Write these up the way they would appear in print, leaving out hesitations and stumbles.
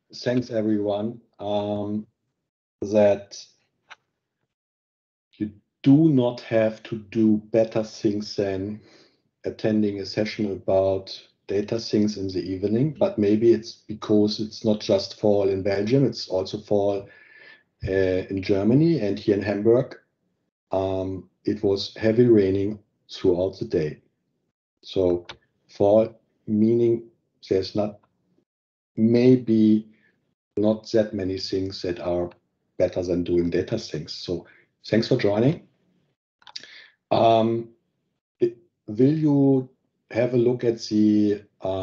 thanks everyone. That you do not have to do better things than attending a session about data things in the evening, but maybe it's because it's not just fall in Belgium, it's also fall in Germany, and here in Hamburg, it was heavy raining throughout the day. So fall meaning there's maybe not that many things that are better than doing data things. So thanks for joining. Will you have a look at the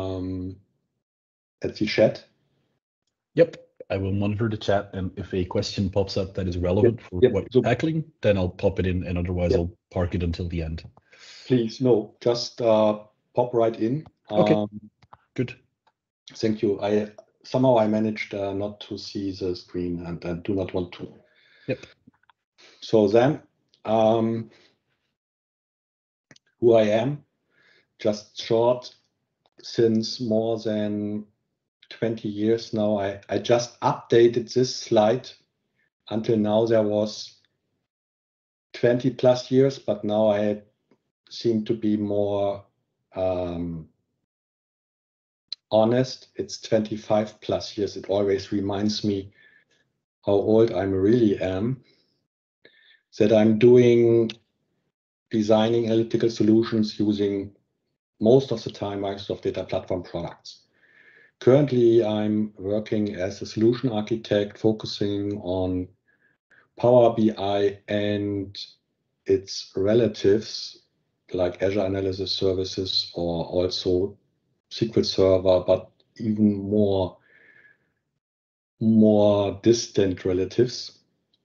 chat? Yep, I will monitor the chat, and if a question pops up that is relevant for what you're tackling, then I'll pop it in, and otherwise I'll park it until the end. Please, no, just pop right in. Okay, good. Thank you. Somehow I managed not to see the screen, and I do not want to. Yep. So then, who I am, just short, since more than 20 years now, I just updated this slide. Until now there was 20 plus years, but now I seem to be more honest. It's 25 plus years. It always reminds me how old I really am. That I'm designing analytical solutions using most of the time Microsoft Data Platform products. Currently, I'm working as a solution architect focusing on Power BI and its relatives like Azure Analysis Services or also SQL Server, but even more distant relatives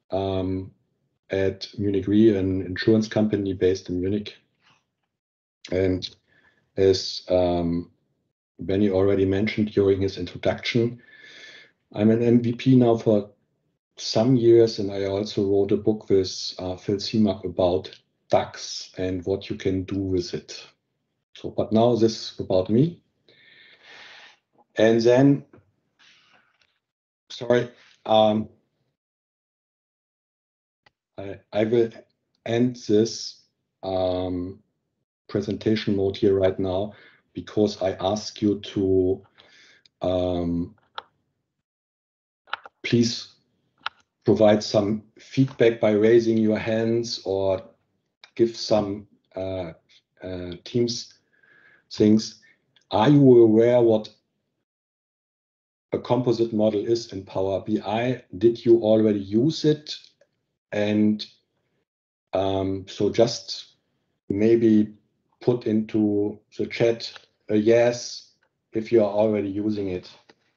at Munich Re, an insurance company based in Munich. And as Benny already mentioned during his introduction, I'm an MVP now for some years, and I also wrote a book with Phil Seamark about DAX and what you can do with it. So, but now this is about me. And then, sorry, I will end this presentation mode here right now because I ask you to please provide some feedback by raising your hands or give some Teams things. Are you aware what a composite model is in Power BI? Did you already use it? And so just maybe put into the chat a yes if you are already using it.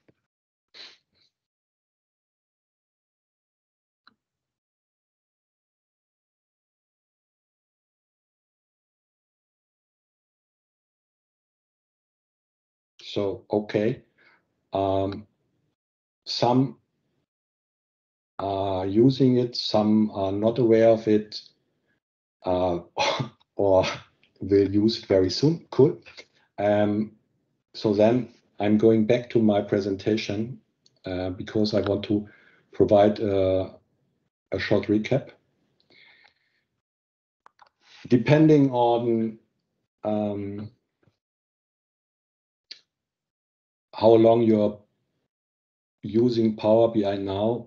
So, okay. Some are using it, some are not aware of it, or will use it very soon. Cool. So then I'm going back to my presentation because I want to provide a short recap. Depending on how long you're using Power BI now,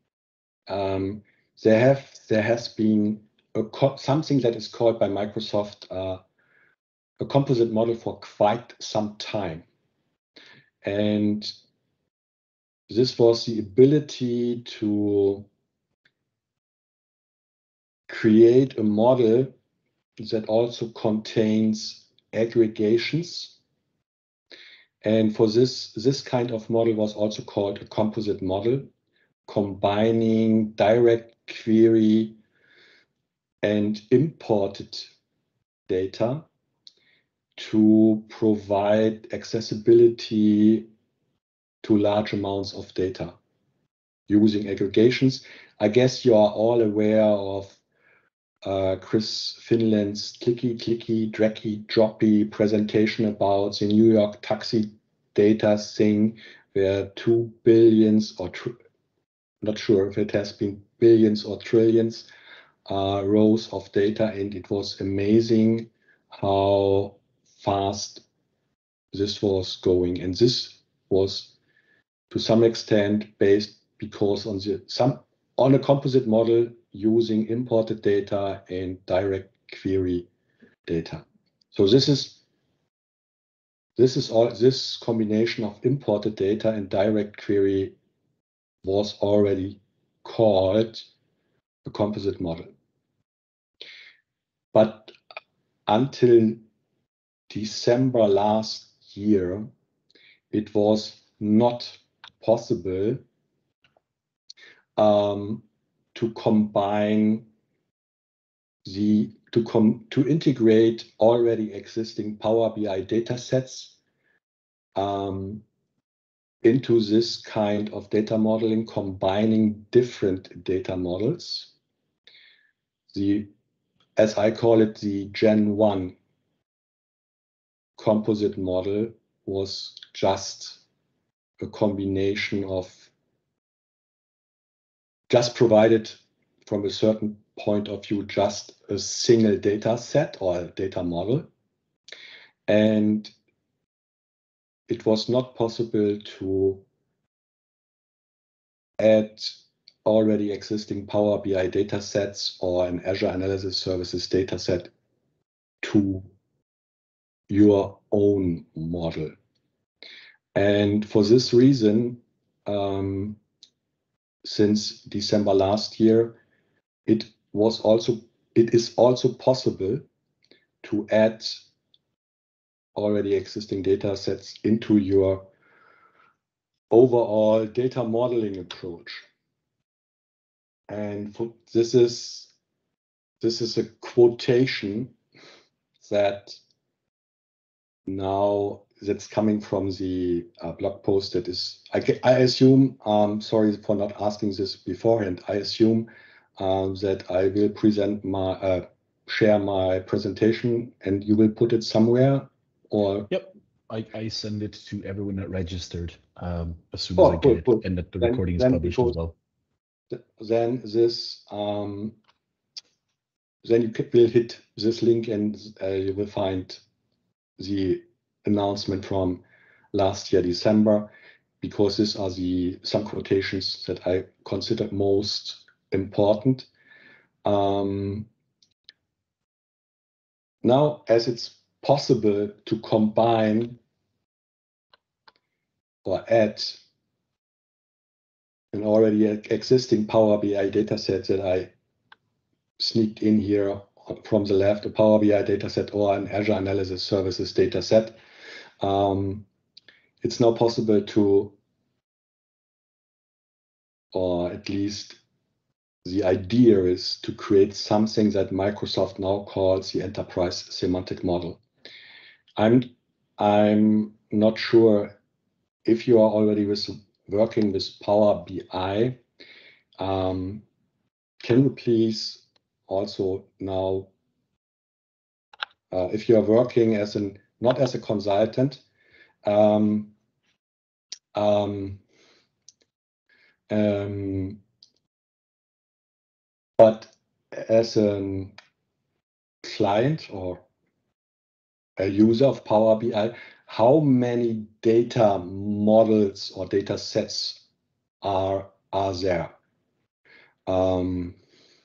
there has been something that is called by Microsoft a composite model for quite some time. And this was the ability to create a model that also contains aggregations. And for this kind of model was also called a composite model, combining direct query and imported data to provide accessibility to large amounts of data using aggregations. I guess you are all aware of Chris Finland's clicky, dracky, droppy presentation about the New York taxi data thing, were 2 billions or not sure if it has been billions or trillions rows of data, and it was amazing how fast this was going. And this was to some extent based because on a composite model using imported data and direct query data. So this combination of imported data and direct query was already called a composite model. But until December last year, it was not possible to combine to integrate already existing Power BI data sets into this kind of data modeling, combining different data models. As I call it, the Gen 1 composite model was just a combination of just provided from a certain point of view, just a single data set or a data model. And it was not possible to add already existing Power BI data sets or an Azure Analysis Services data set to your own model. And for this reason, since December last year, it is also possible to add already existing data sets into your overall data modeling approach. And this is a quotation that's coming from the blog post that is, I assume, sorry for not asking this beforehand, I assume that I will share my presentation and you will put it somewhere, or? Yep, I send it to everyone that registered as soon as I get it, and that the recording is published as well. Then then you will hit this link and you will find the announcement from last year, December, because these are some quotations that I consider most important. Now, as it's possible to combine or add an already existing Power BI dataset that I sneaked in here from the left, a Power BI dataset or an Azure Analysis Services dataset, it's now possible to, or at least the idea is to create something that Microsoft now calls the Enterprise Semantic Model. I'm not sure if you are already working with Power BI. Can you please also now, if you are working not as a consultant, but as a client or a user of Power BI, how many data models or data sets are there? Can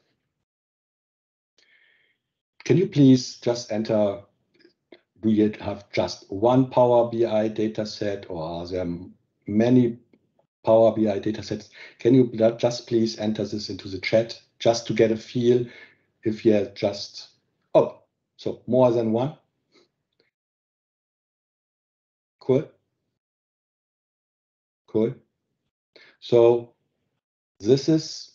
you please just enter, do you have just one Power BI data set, or are there many Power BI data sets? Can you just please enter this into the chat just to get a feel if you have just, so more than one? Cool. Cool. So this is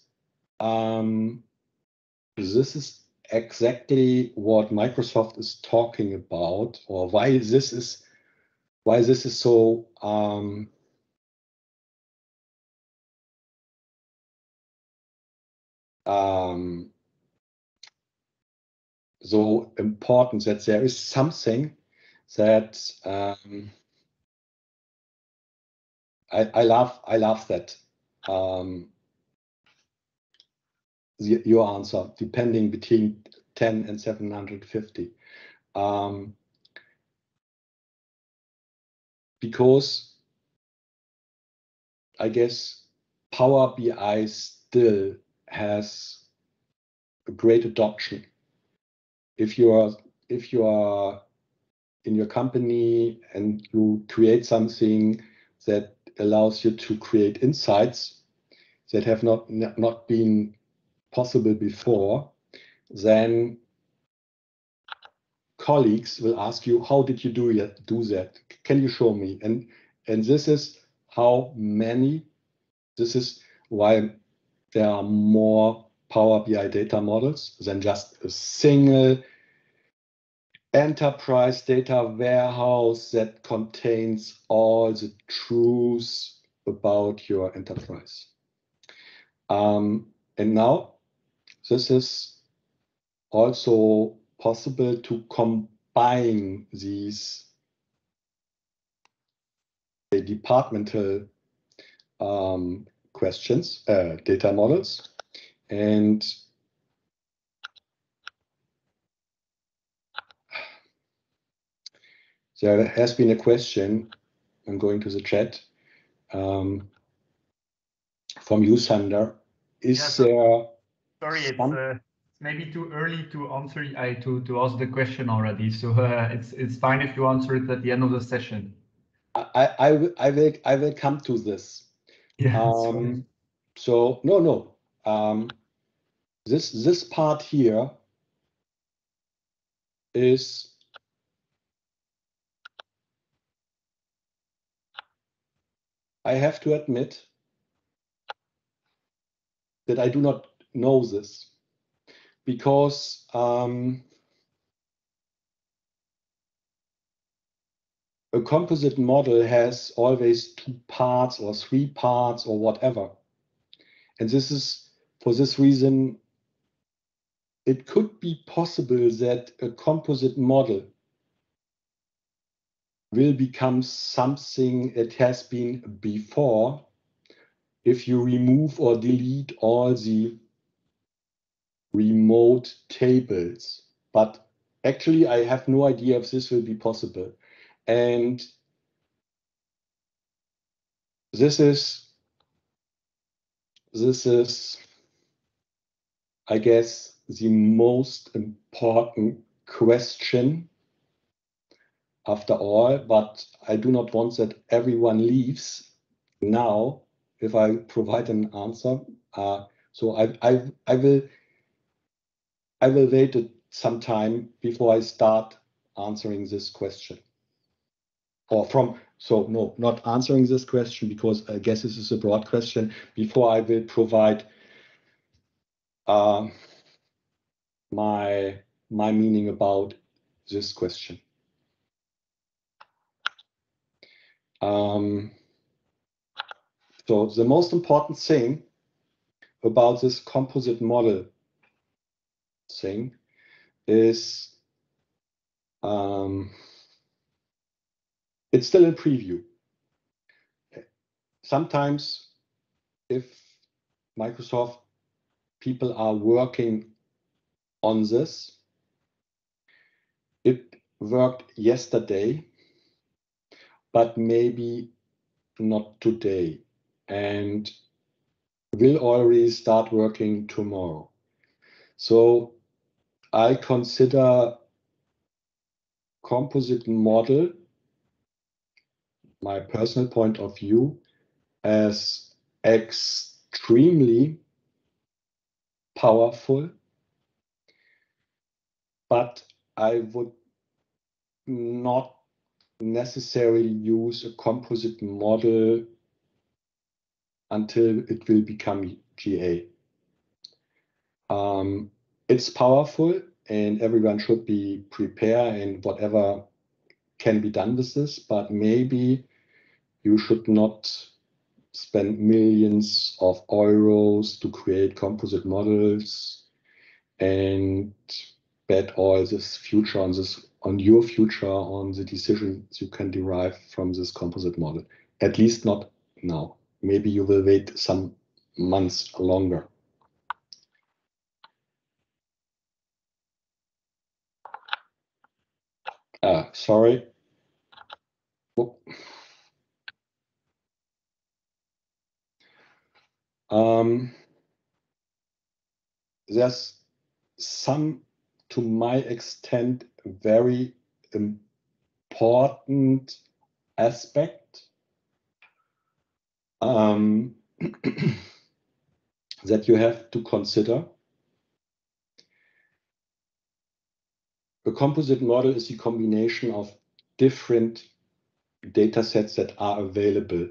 exactly what Microsoft is talking about, or why this is so so important, that there is something that I love that your answer, depending between 10 and 750. Because I guess Power BI still has a great adoption. If you are in your company and you create something that allows you to create insights that have not been possible before, then colleagues will ask you, how did you do that? Can you show me? And this is this is why there are more Power BI data models than just a single enterprise data warehouse that contains all the truths about your enterprise. And now this is also possible to combine these departmental questions, data models, and there has been a question. I'm going to the chat from you, Sander. Is there? Sorry, it's maybe too early to answer. To ask the question already. So it's fine if you answer it at the end of the session. I will come to this. Yeah. So no. This part here is I have to admit that I do not know this because a composite model has always 2 parts or 3 parts or whatever. And this is for this reason, it could be possible that a composite model will become something it has been before if you remove or delete all the remote tables. But actually, I have no idea if this will be possible. And this is, I guess, the most important question after all, but I do not want that everyone leaves now if I provide an answer. So I will wait some time before I start answering this question. No, not answering this question because I guess this is a broad question. Before I will provide my meaning about this question. So the most important thing about this composite model thing is it's still in preview. Sometimes if Microsoft people are working on this, it worked yesterday, but maybe not today, and will already start working tomorrow. So I consider composite model, my personal point of view, as extremely powerful, but I would not necessarily use a composite model until it will become GA. It's powerful and everyone should be prepared and whatever can be done with this, but maybe you should not spend millions of euros to create composite models and bet all this future on your future, on the decisions you can derive from this composite model. At least not now. Maybe you will wait some months longer. Sorry. There's some, to my extent, very important aspect that you have to consider. A composite model is the combination of different data sets that are available.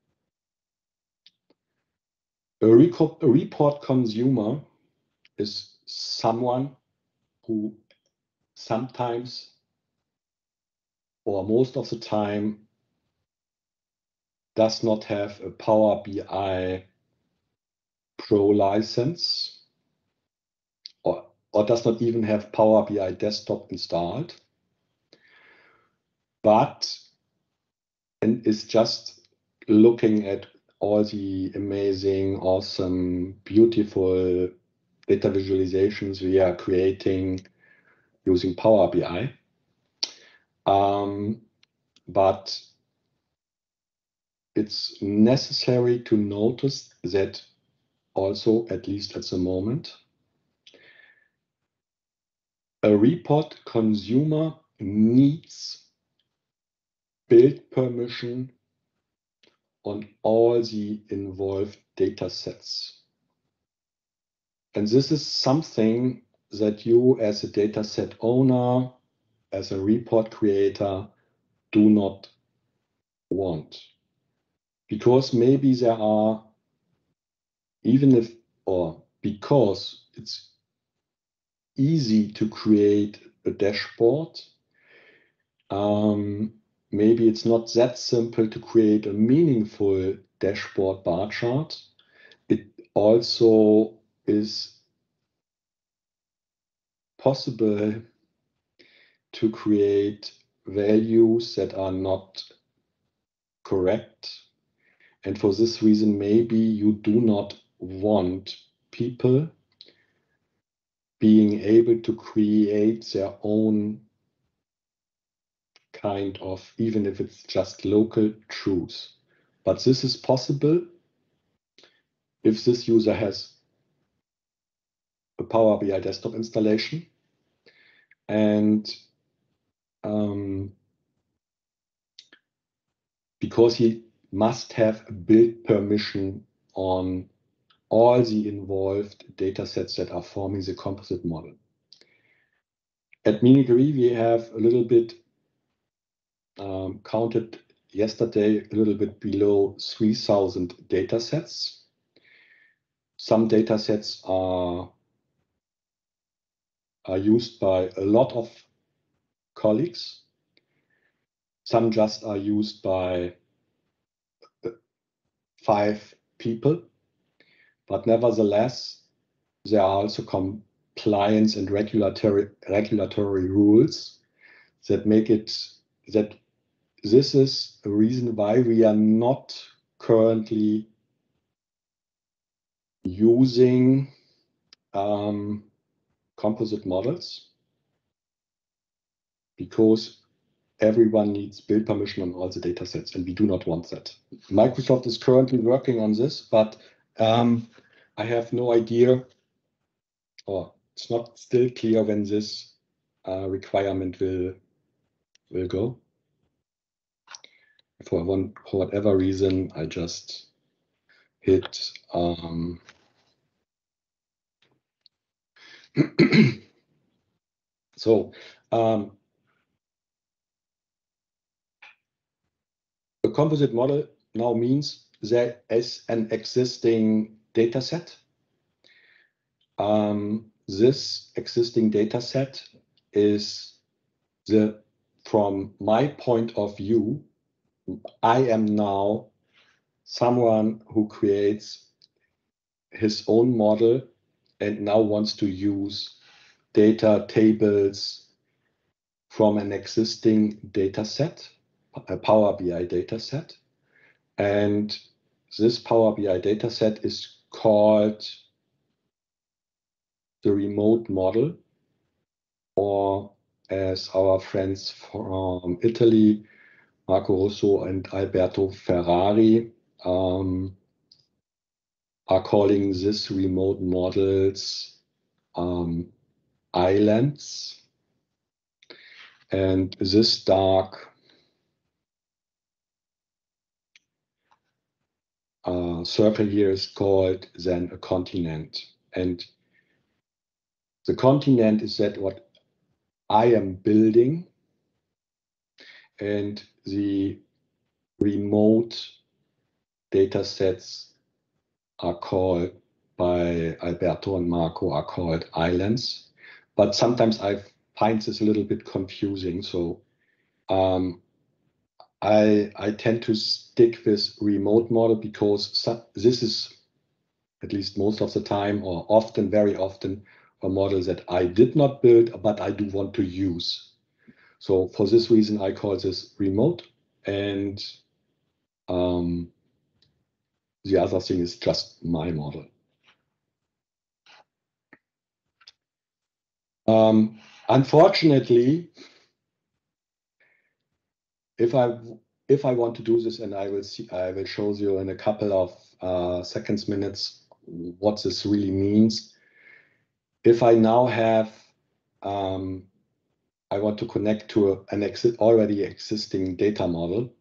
A report consumer is someone who sometimes or most of the time does not have a Power BI Pro license or does not even have Power BI Desktop installed, but and is just looking at all the amazing, awesome, beautiful data visualizations we are creating using Power BI. But it's necessary to notice that also, at least at the moment, a report consumer needs build permission on all the involved data sets. And this is something that you as a dataset owner, as a report creator, do not want. Because maybe there are, even if, or because it's easy to create a dashboard, maybe it's not that simple to create a meaningful dashboard bar chart. It also is possible to create values that are not correct. And for this reason, maybe you do not want people being able to create their own kind of, even if it's just local truth. But this is possible if this user has a Power BI desktop installation and because he must have a build permission on all the involved data sets that are forming the composite model. At Mimikry, we have a little bit counted yesterday, a little bit below 3,000 data sets. Some data sets are used by a lot of colleagues. Some just are used by 5 people. But nevertheless, there are also compliance and regulatory rules that make it that this is a reason why we are not currently using composite models, because everyone needs build permission on all the data sets, and we do not want that. Microsoft is currently working on this, but I have no idea, or it's not still clear when this requirement will go. For whatever reason, I just hit so a composite model now means there is an existing data set. This existing data set is from my point of view, I am now someone who creates his own model and now wants to use data tables from an existing data set, a Power BI data set. And this Power BI dataset is called the remote model, or as our friends from Italy, Marco Russo and Alberto Ferrari, are calling this remote models islands. And this dark circle here is called then a continent. And the continent is that what I am building, and the remote data sets are called by Alberto and Marco are called islands. But sometimes I find this a little bit confusing. So I tend to stick with remote model because this is, at least most of the time, or often, very often, a model that I did not build, but I do want to use. So for this reason, I call this remote, and the other thing is just my model. Unfortunately, if I want to do this, and I will show you in a couple of seconds, minutes, what this really means. If I now have, I want to connect to an already existing data model,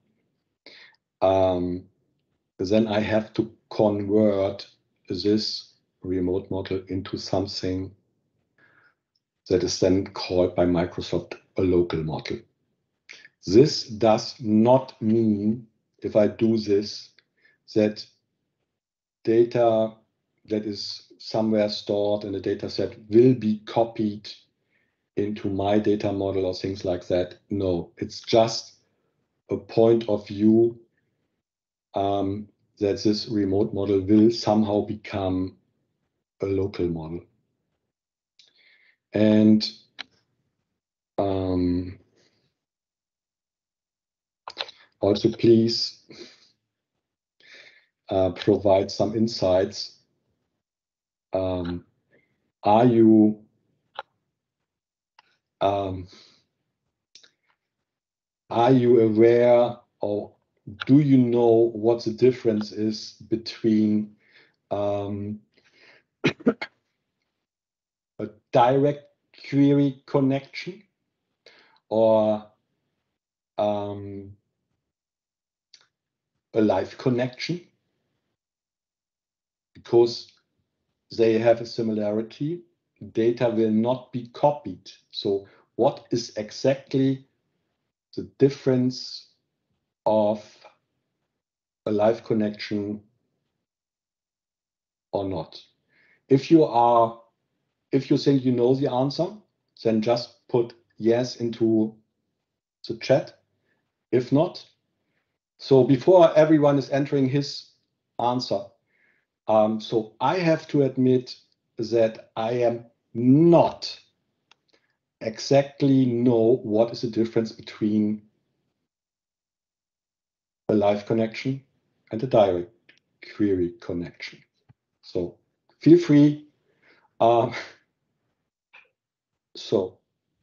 then I have to convert this remote model into something that is then called by Microsoft a local model. This does not mean, if I do this, that data that is somewhere stored in a data set will be copied into my data model or things like that. No, it's just a point of view that this remote model will somehow become a local model. And also please provide some insights. Are you aware, or do you know what the difference is between a direct query connection or a live connection? Because they have a similarity, data will not be copied. So what is exactly the difference of a live connection or not? If you think you know the answer, then just put yes into the chat. If not, so before everyone is entering his answer, so I have to admit that I am not exactly know what is the difference between a live connection and a direct query connection. So feel free. So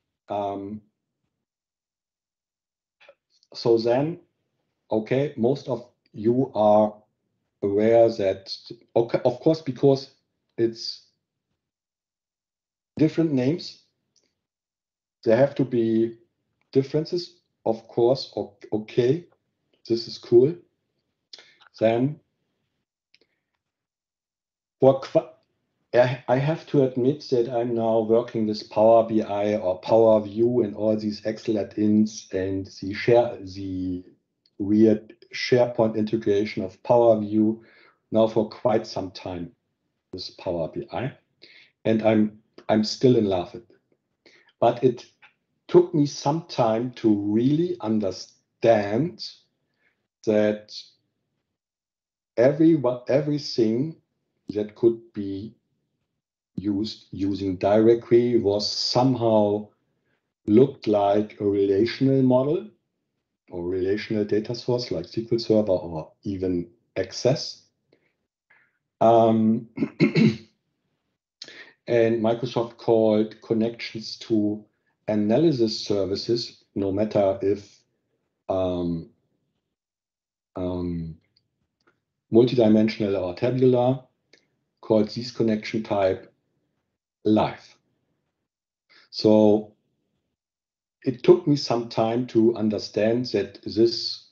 then, okay, most of you are aware that, okay, of course, because it's different names, there have to be differences, of course. Okay, this is cool. Then I have to admit that I'm now working with Power BI or Power View and all these Excel add-ins and the weird SharePoint integration of Power View now for quite some time with Power BI, and I'm still in love with it. But it took me some time to really understand that everything that could be used using direct query was somehow looked like a relational model or relational data source like SQL Server or even access. And Microsoft called connections to analysis services, no matter if multidimensional or tabular, called this connection type live. So it took me some time to understand that this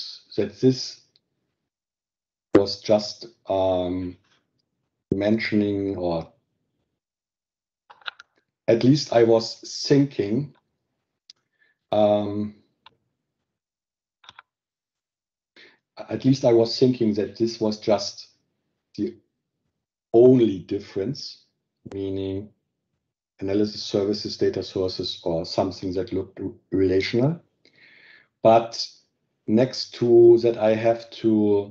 was just mentioning, or at least I was thinking that this was just the only difference, meaning analysis services, data sources, or something that looked relational. But next to that, I have to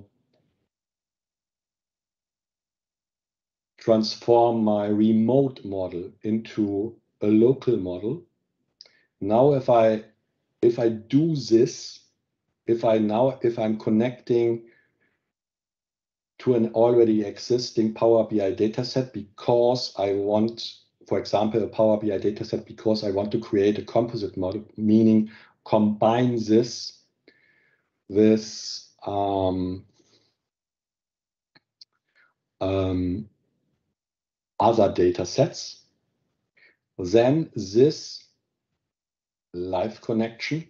transform my remote model into a local model. Now, if I do this, if I'm connecting to an already existing Power BI dataset because I want, for example, a Power BI dataset because I want to create a composite model, meaning combine this with other datasets, then this live connection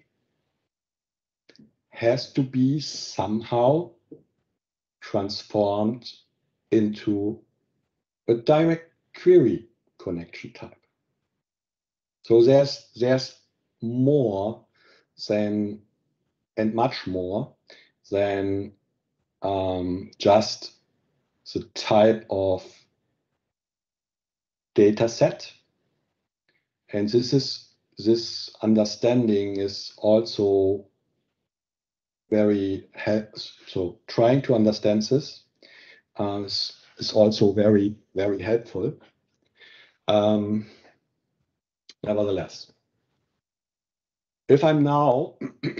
has to be somehow transformed into a direct query connection type. So there's more than, and much more than just the type of data set. And this understanding is also very so trying to understand this is also very, very helpful. Nevertheless, if I'm now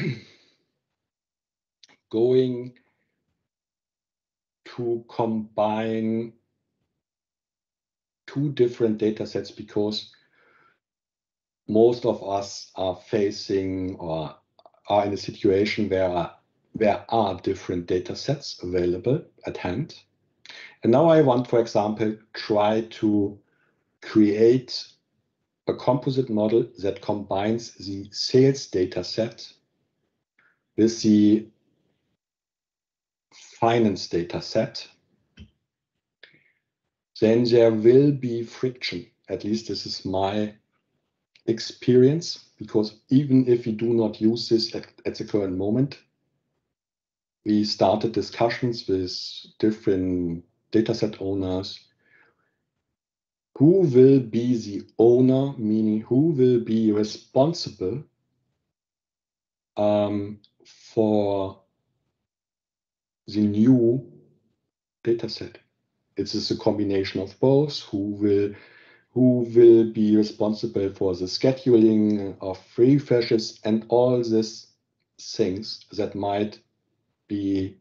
going to combine two different data sets, because most of us are facing or are in a situation where there are different data sets available at hand. And now I want, for example, try to create a composite model that combines the sales data set with the finance data set. Then there will be friction. At least this is my experience, because even if we do not use this at the current moment, we started discussions with different dataset owners. Who will be the owner, meaning who will be responsible for the new dataset? It is a combination of both. Who will be responsible for the scheduling of refreshes and all these things that might be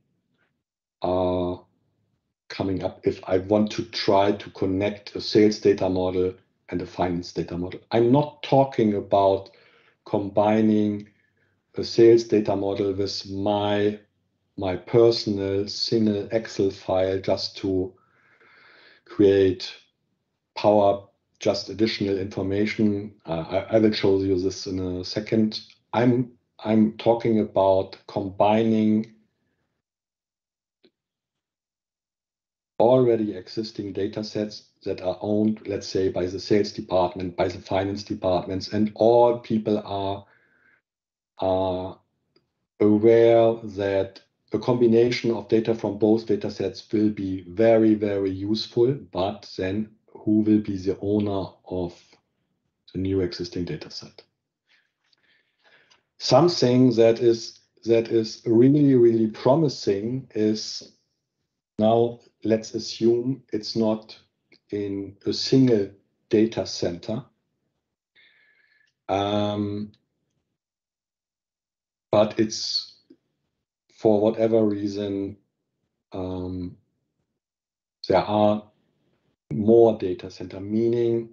coming up if I want to try to connect a sales data model and a finance data model. I'm not talking about combining a sales data model with my personal single Excel file just to create just additional information. I will show you this in a second. I'm talking about combining already existing data sets that are owned, let's say, by the sales department, by the finance departments, and all people are aware that a combination of data from both data sets will be very, very useful, but then who will be the owner of the new existing data set? Something that is really, really promising is, now let's assume it's not in a single data center, but it's, for whatever reason, there are more data center, meaning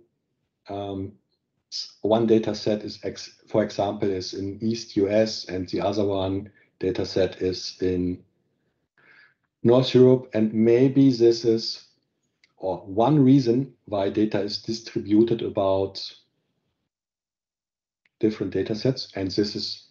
one data set is, for example, is in East US, and the other one data set is in North Europe. And maybe this is, or one reason why data is distributed about different data sets. And this is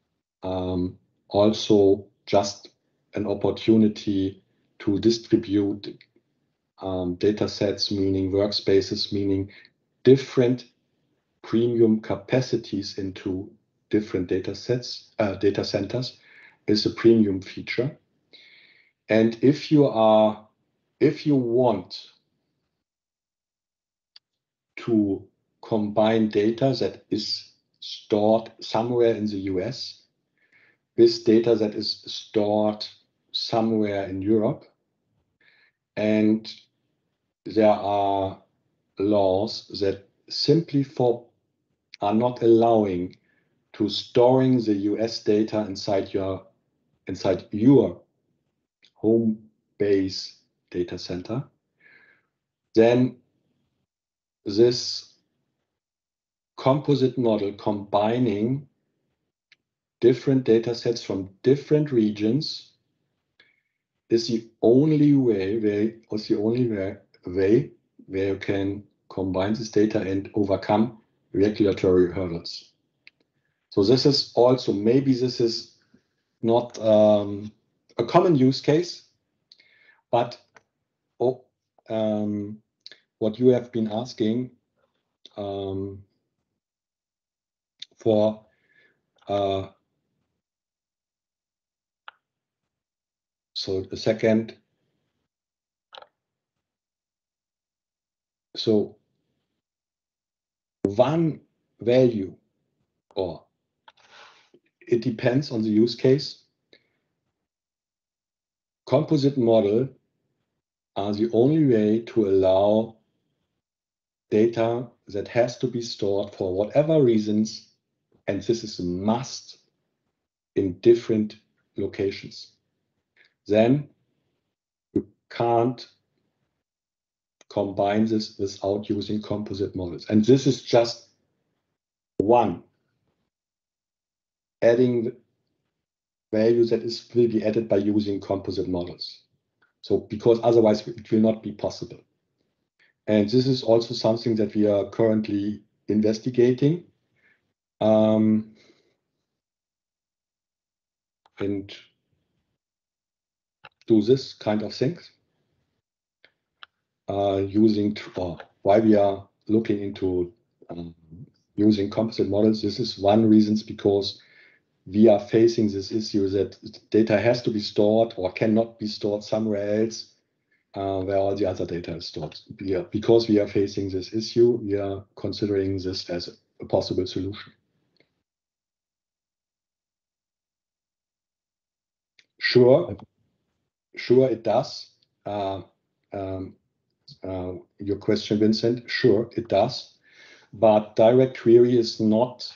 also just an opportunity to distribute data sets, meaning workspaces, meaning different premium capacities into different data sets, data centers, is a premium feature. And if you want to combine data that is stored somewhere in the US with data that is stored somewhere in Europe, and there are laws that simply are not allowing to storing the US data inside your home base data center, then this composite model combining different data sets from different regions is the only way where you can combine this data and overcome regulatory hurdles. So this is also, maybe this is not a common use case, but what you have been asking for so the second, so one value, or it depends on the use case. Composite model are the only way to allow data that has to be stored for whatever reasons, and this is a must, in different locations. Then you can't combine this without using composite models. And this is just one adding value that will be added by using composite models. So because otherwise it will not be possible. And this is also something that we are currently investigating. And do this kind of things. Why we are looking into using composite models. This is one reason, because we are facing this issue that data has to be stored or cannot be stored somewhere else where all the other data is stored. Because we are facing this issue, we are considering this as a possible solution. Sure, it does. Your question, Vincent, sure, it does. But direct query is not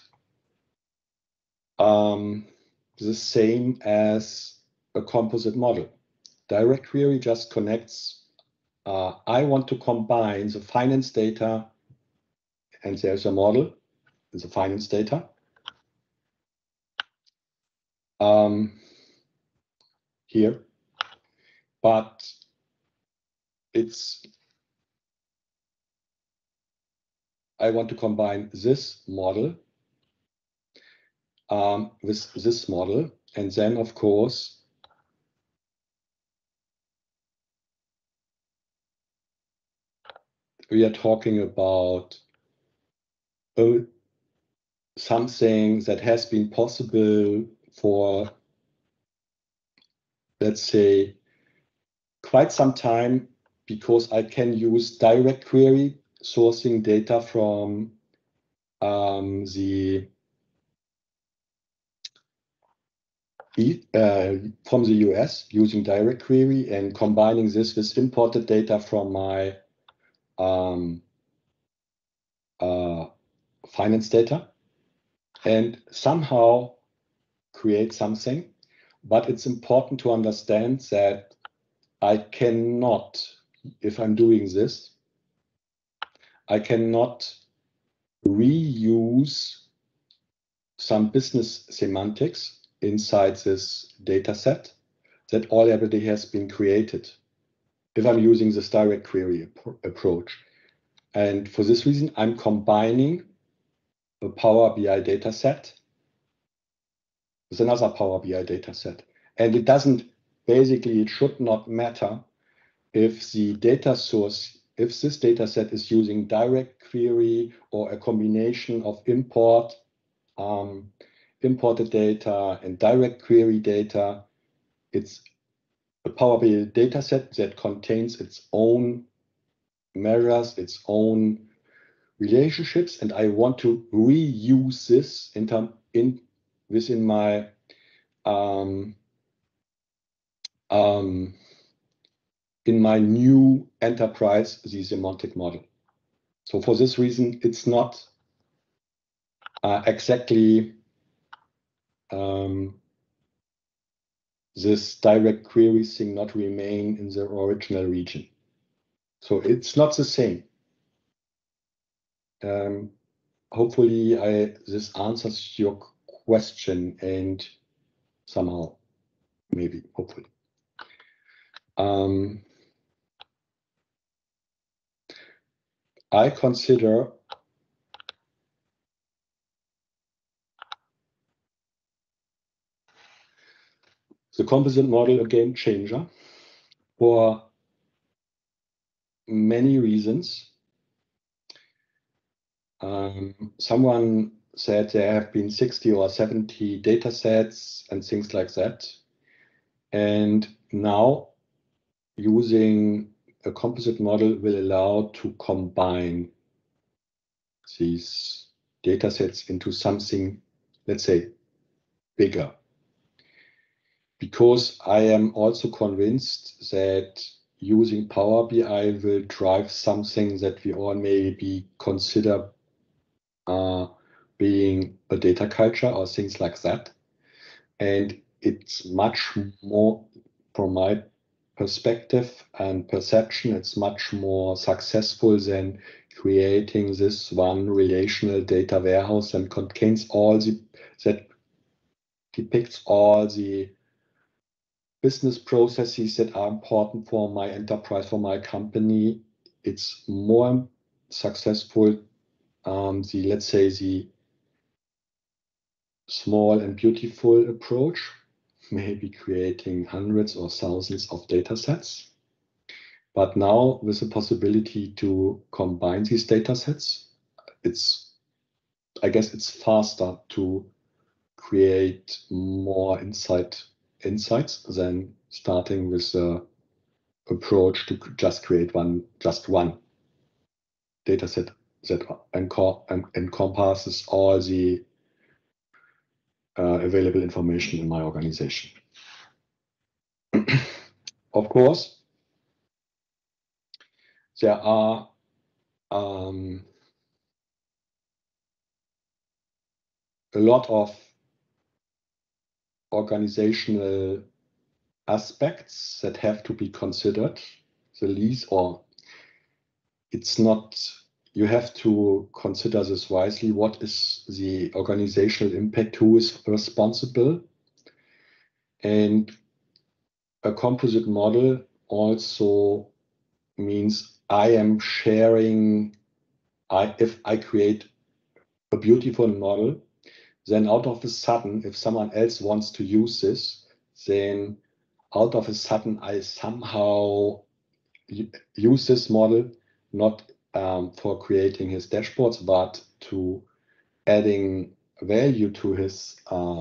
the same as a composite model. Direct query just connects, I want to combine the finance data, and there's a model, the finance data. Here, but I want to combine this model with this model, and then of course we are talking about something that has been possible for, let's say, quite some time, because I can use direct query sourcing data from the US using direct query and combining this with imported data from my finance data, and somehow create something. But it's important to understand that I cannot, if I'm doing this, I cannot reuse some business semantics inside this data set that already has been created if I'm using this direct query approach. And for this reason, I'm combining a Power BI data set with another Power BI data set. And it doesn't, basically, it should not matter if the data source, if this data set is using direct query or a combination of imported data and direct query data. It's a Power BI data set that contains its own measures, its own relationships, and I want to reuse this within my in my new enterprise, the semantic model. So for this reason, it's not exactly this direct query thing not remain in the original region. So it's not the same. Hopefully this answers your question and somehow, maybe, hopefully. I consider the composite model a game changer for many reasons. Someone said there have been 60 or 70 data sets and things like that. And now using a composite model will allow to combine these data sets into something, let's say, bigger. Because I am also convinced that using Power BI will drive something that we all maybe consider being a data culture or things like that. And it's much more, from my perspective and perception, it's much more successful than creating this one relational data warehouse that contains that depicts all the business processes that are important for my enterprise, for my company. It's more successful, let's say the small and beautiful approach, maybe creating hundreds or thousands of data sets. But now with the possibility to combine these data sets, I guess it's faster to create more insights than starting with the approach to just create just one data set that encompasses all the available information in my organization. Of course, there are a lot of organizational aspects that have to be considered. The least, or it's not, you have to consider this wisely. What is the organizational impact? Who is responsible? And a composite model also means I am sharing. If I create a beautiful model, then out of a sudden, if someone else wants to use this, then out of a sudden I somehow use this model not for creating his dashboards, but to adding value to his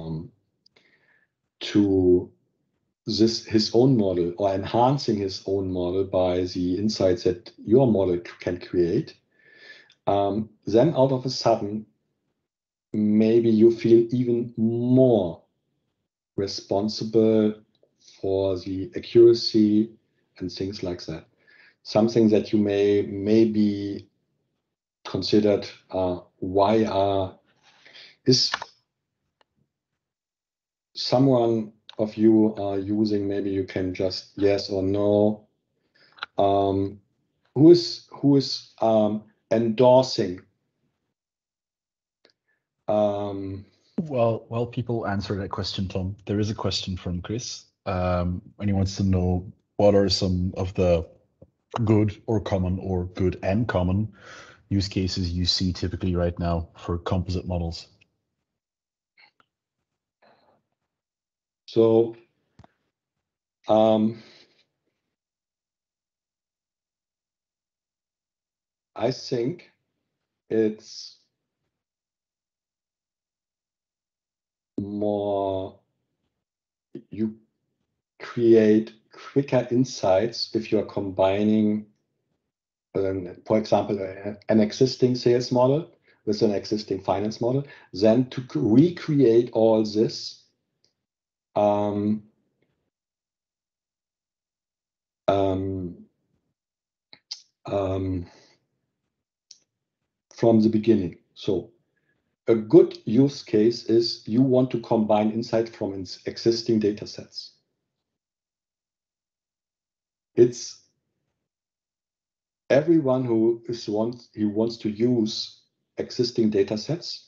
his own model, or enhancing his own model by the insights that your model can create. Then out of a sudden, maybe you feel even more responsible for the accuracy and things like that. Something that you may considered, is someone of you are using, maybe you can just yes or no. Who is endorsing? Well, while people answer that question, Tom, there is a question from Chris, and he wants to know what are some of the good or common or good and common use cases you see typically right now for composite models. So I think it's more you create quicker insights if you're combining, for example, an existing sales model with an existing finance model, then to recreate all this from the beginning. So a good use case is you want to combine insight from existing data sets. It's everyone who wants to use existing data sets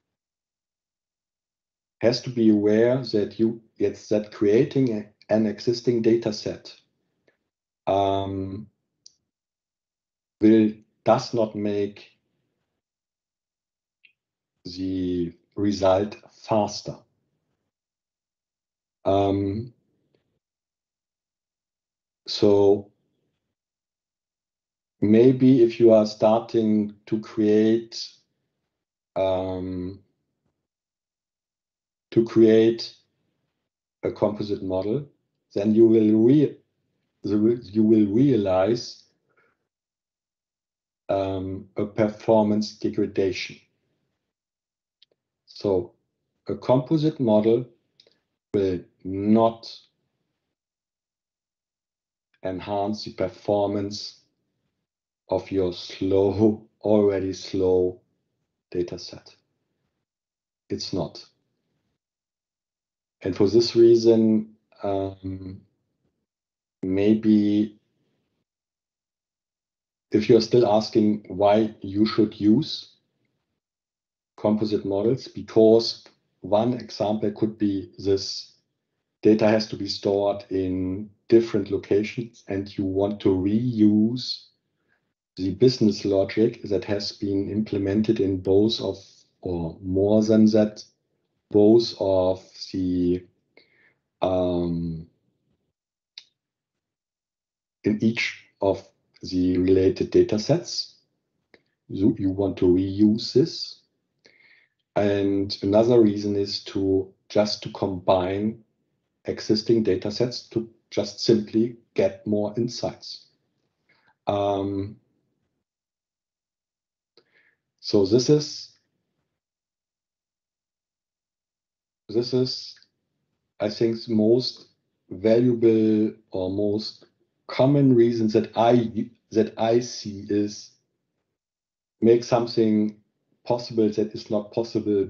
has to be aware that creating an existing data set does not make the result faster. So maybe if you are starting to create a composite model, then you will realize a performance degradation. So a composite model will not enhance the performance of your already slow data set. It's not. And for this reason, maybe if you're still asking why you should use composite models, because one example could be this data has to be stored in different locations and you want to reuse the business logic that has been implemented in both of, or more than that, both of the in each of the related data sets. You want to reuse this. And another reason is to combine existing data sets to just simply get more insights. So this is, I think, the most valuable or most common reasons that I see is make something possible that is not possible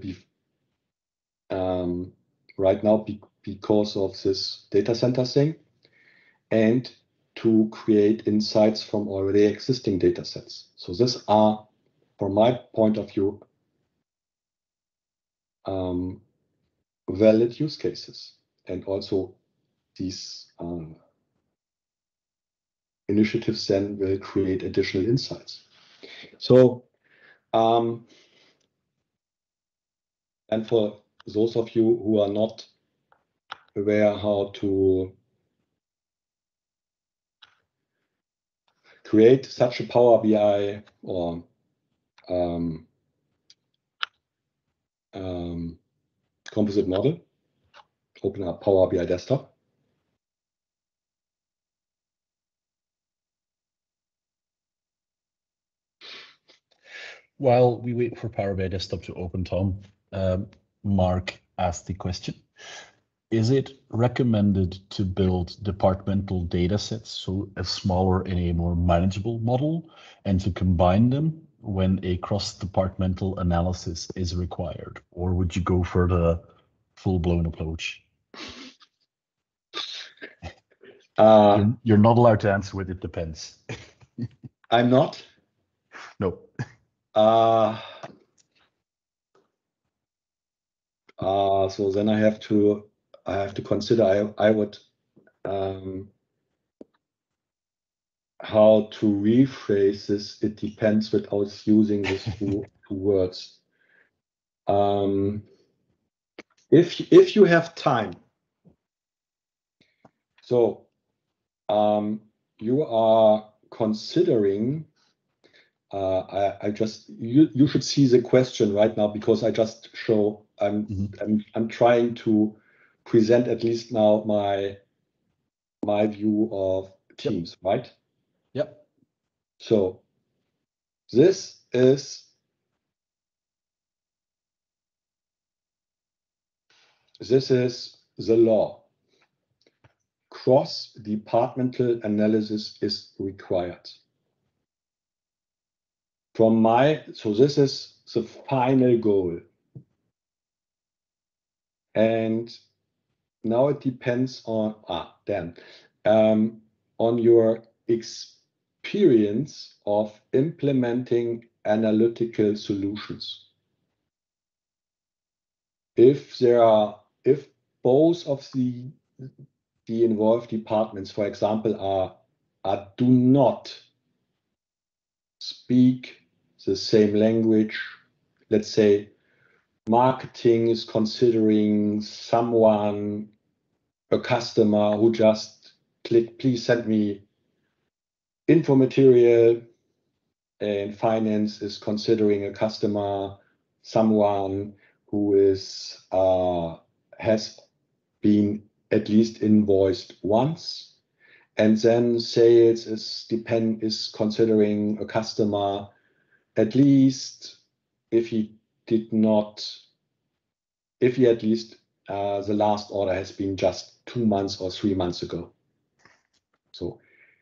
right now because of this data center thing, and to create insights from already existing data sets. So these are, from my point of view, valid use cases, and also these initiatives then will create additional insights. So, and for those of you who are not aware how to create such a Power BI or composite model, open up Power BI Desktop. While we wait for Power BI Desktop to open, Tom, Mark asked the question, is it recommended to build departmental data sets, so a smaller and a more manageable model, and to combine them when a cross-departmental analysis is required? Or would you go for the full-blown approach? You're not allowed to answer with "it depends." I'm not. No. So then I have to consider. I would how to rephrase this. It depends without using these two words. If you have time, so you are considering. You should see the question right now, because I just show I'm trying to present at least now my view of teams, right? Yep. So this is the law. Cross-departmental analysis is required. So this is the final goal. And now it depends on your experience of implementing analytical solutions. If both of the involved departments, for example, do not speak the same language, let's say marketing is considering someone, a customer who just click, please send me info material, and finance is considering a customer, someone who has been at least invoiced once, and then sales is considering a customer at least if he at least the last order has been just 2 months or 3 months ago. So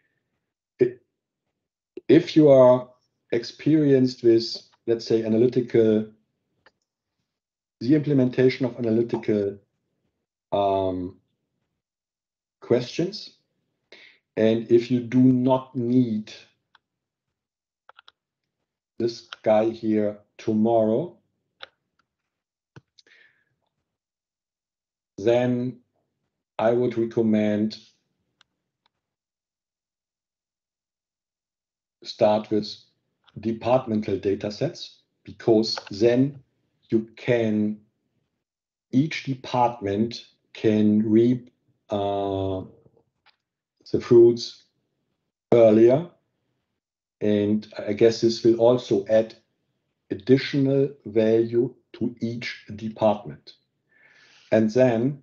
if you are experienced with, let's say, the implementation of analytical questions, and if you do not need this guy here tomorrow, then I would recommend start with departmental data sets, because then each department can reap the fruits earlier, and I guess this will also add additional value to each department. And then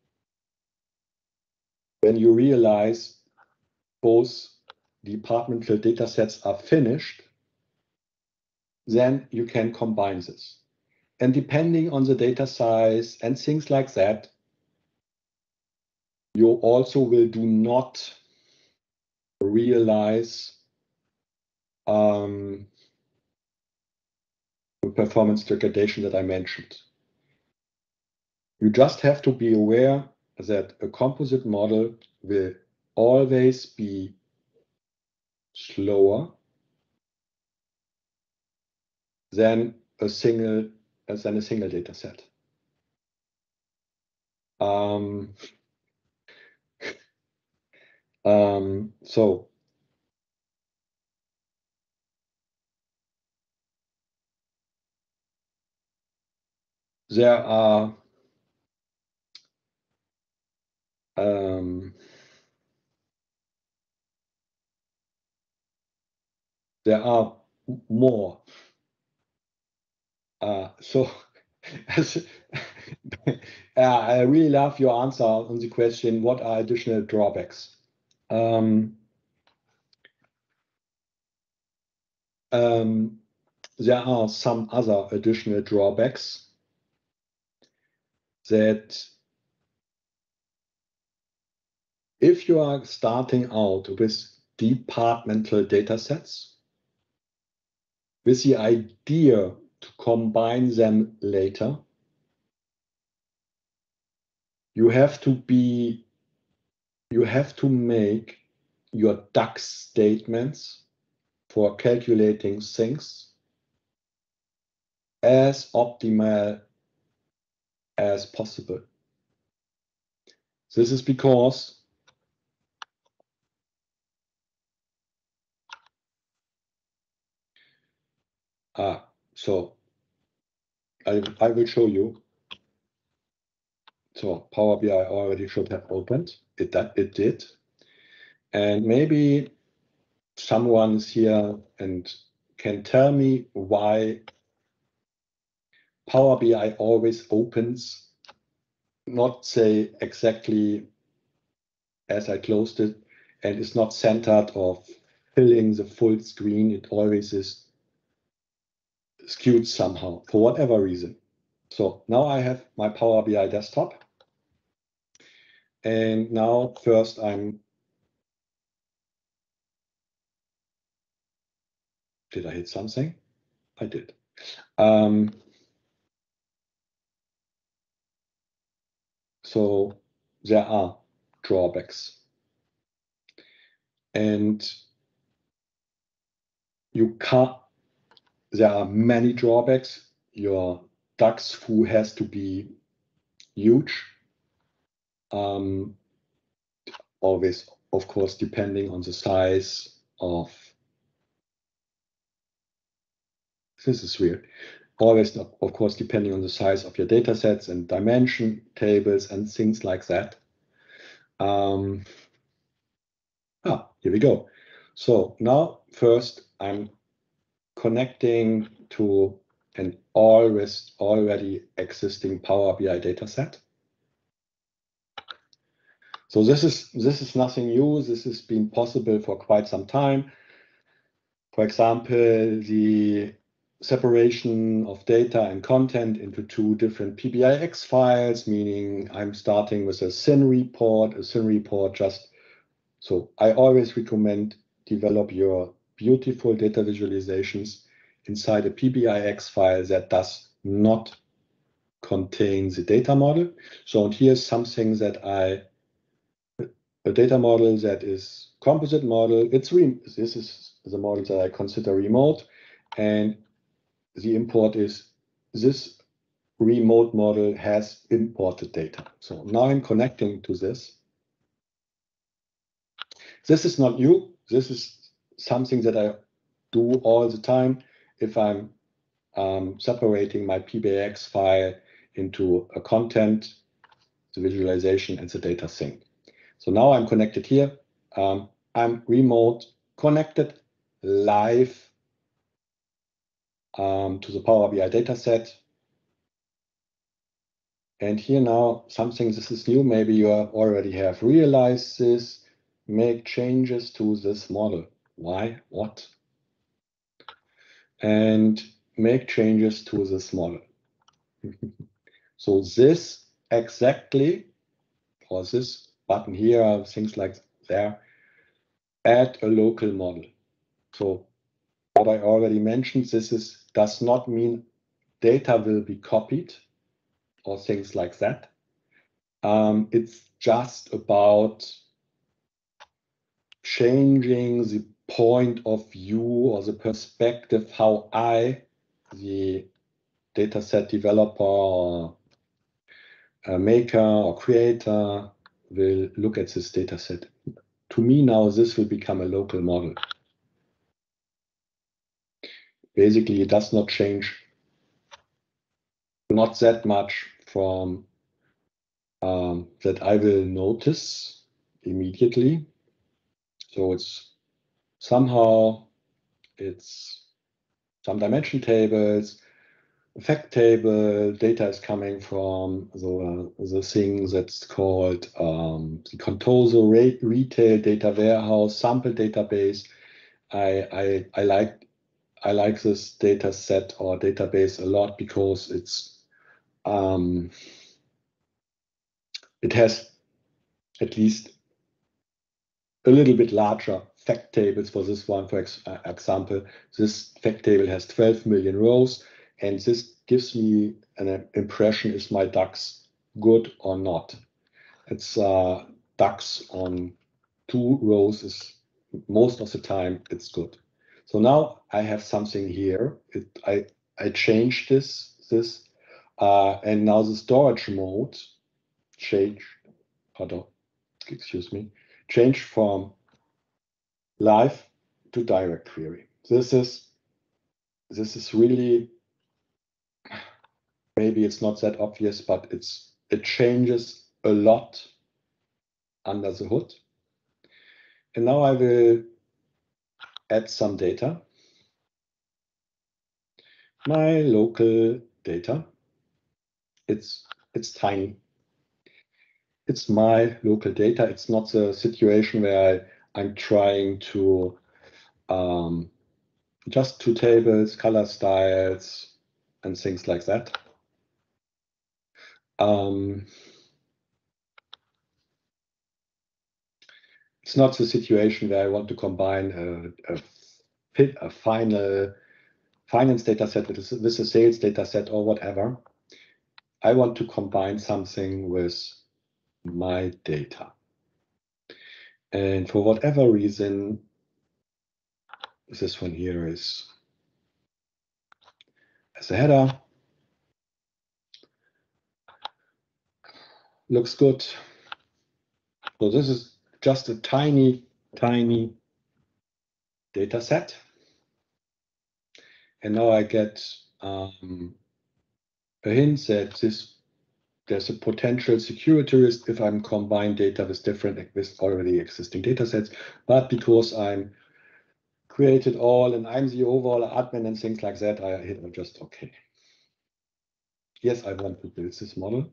when you realize both departmental data sets are finished, then you can combine this. And depending on the data size and things like that, you also will do not realize the performance degradation that I mentioned. You just have to be aware that a composite model will always be slower than a single data set. So there are more. So I really love your answer on the question, what are additional drawbacks? There are some other additional drawbacks that if you are starting out with departmental data sets, with the idea to combine them later, you have to you have to make your DAX statements for calculating things as optimal as possible. This is because so I will show you. So Power BI already should have opened. It did. And maybe someone's here and can tell me why Power BI always opens, not say exactly as I closed it, and is not centered of filling the full screen. It always is skewed somehow for whatever reason. So now I have my Power BI desktop. And now first did I hit something? I did. So there are drawbacks. And you can't, there are many drawbacks. Your DAX foo has to be huge. Always, of course, depending on the size of, this is weird. Always, of course, depending on the size of your data sets and dimension tables and things like that. Here we go. So now first I'm connecting to an already existing Power BI dataset. So this is nothing new. This has been possible for quite some time. For example, the separation of data and content into two different PBIX files, meaning I'm starting with a SYN report. A SYN report just, so I always recommend develop your beautiful data visualizations inside a PBIX file that does not contain the data model. So here's something that a data model that is composite model. This is the model that I consider remote, and the import is this remote model has imported data. So now I'm connecting to this. This is not new. This is something that I do all the time if I'm separating my PBIX file into a content, the visualization, and the data sync. So now I'm connected here. I'm remote connected live to the Power BI dataset. And here now something, this is new. Maybe you already have realized this. Make changes to this model. Why? What? And make changes to this model. So this exactly, or this button here, things like there, add a local model. So what I already mentioned, does not mean data will be copied or things like that. It's just about changing the point of view or the perspective how I, the dataset developer or maker or creator, will look at this dataset. To me now, this will become a local model. Basically, it does not change not that much from that I will notice immediately. So it's somehow some dimension tables, fact table, data is coming from the thing that's called the Contoso retail data warehouse sample database. I like this data set or database a lot because it has at least a little bit larger fact tables for this one. For example, this fact table has 12 million rows, and this gives me an impression, is my DAX good or not? It's DAX on 2 rows is most of the time it's good. So now I have something here. I changed this, and now the storage mode changed from live to direct query. This is really, maybe it's not that obvious, but it changes a lot under the hood. And now I will add some data. My local data. It's tiny. It's my local data. It's not the situation where I'm trying to just 2 tables, color styles, and things like that. It's not the situation where I want to combine a final finance data set with a sales data set or whatever. I want to combine something with my data. And for whatever reason, this one here is as a header. Looks good. So this is just a tiny data set. And now I get a hint that there's a potential security risk if I'm combine data with already existing data sets. But because I'm created all and I'm the overall admin and things like that, I hit just OK. Yes, I want to build this model.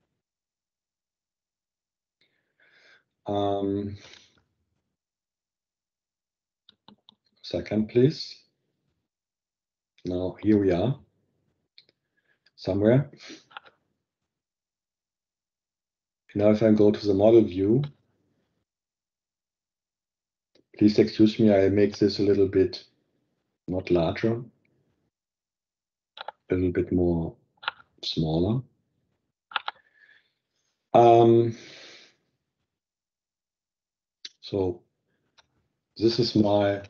Second, please. Now here we are, somewhere. Now if I go to the model view, please excuse me, I make this a little bit not larger, a little bit more smaller. So this is my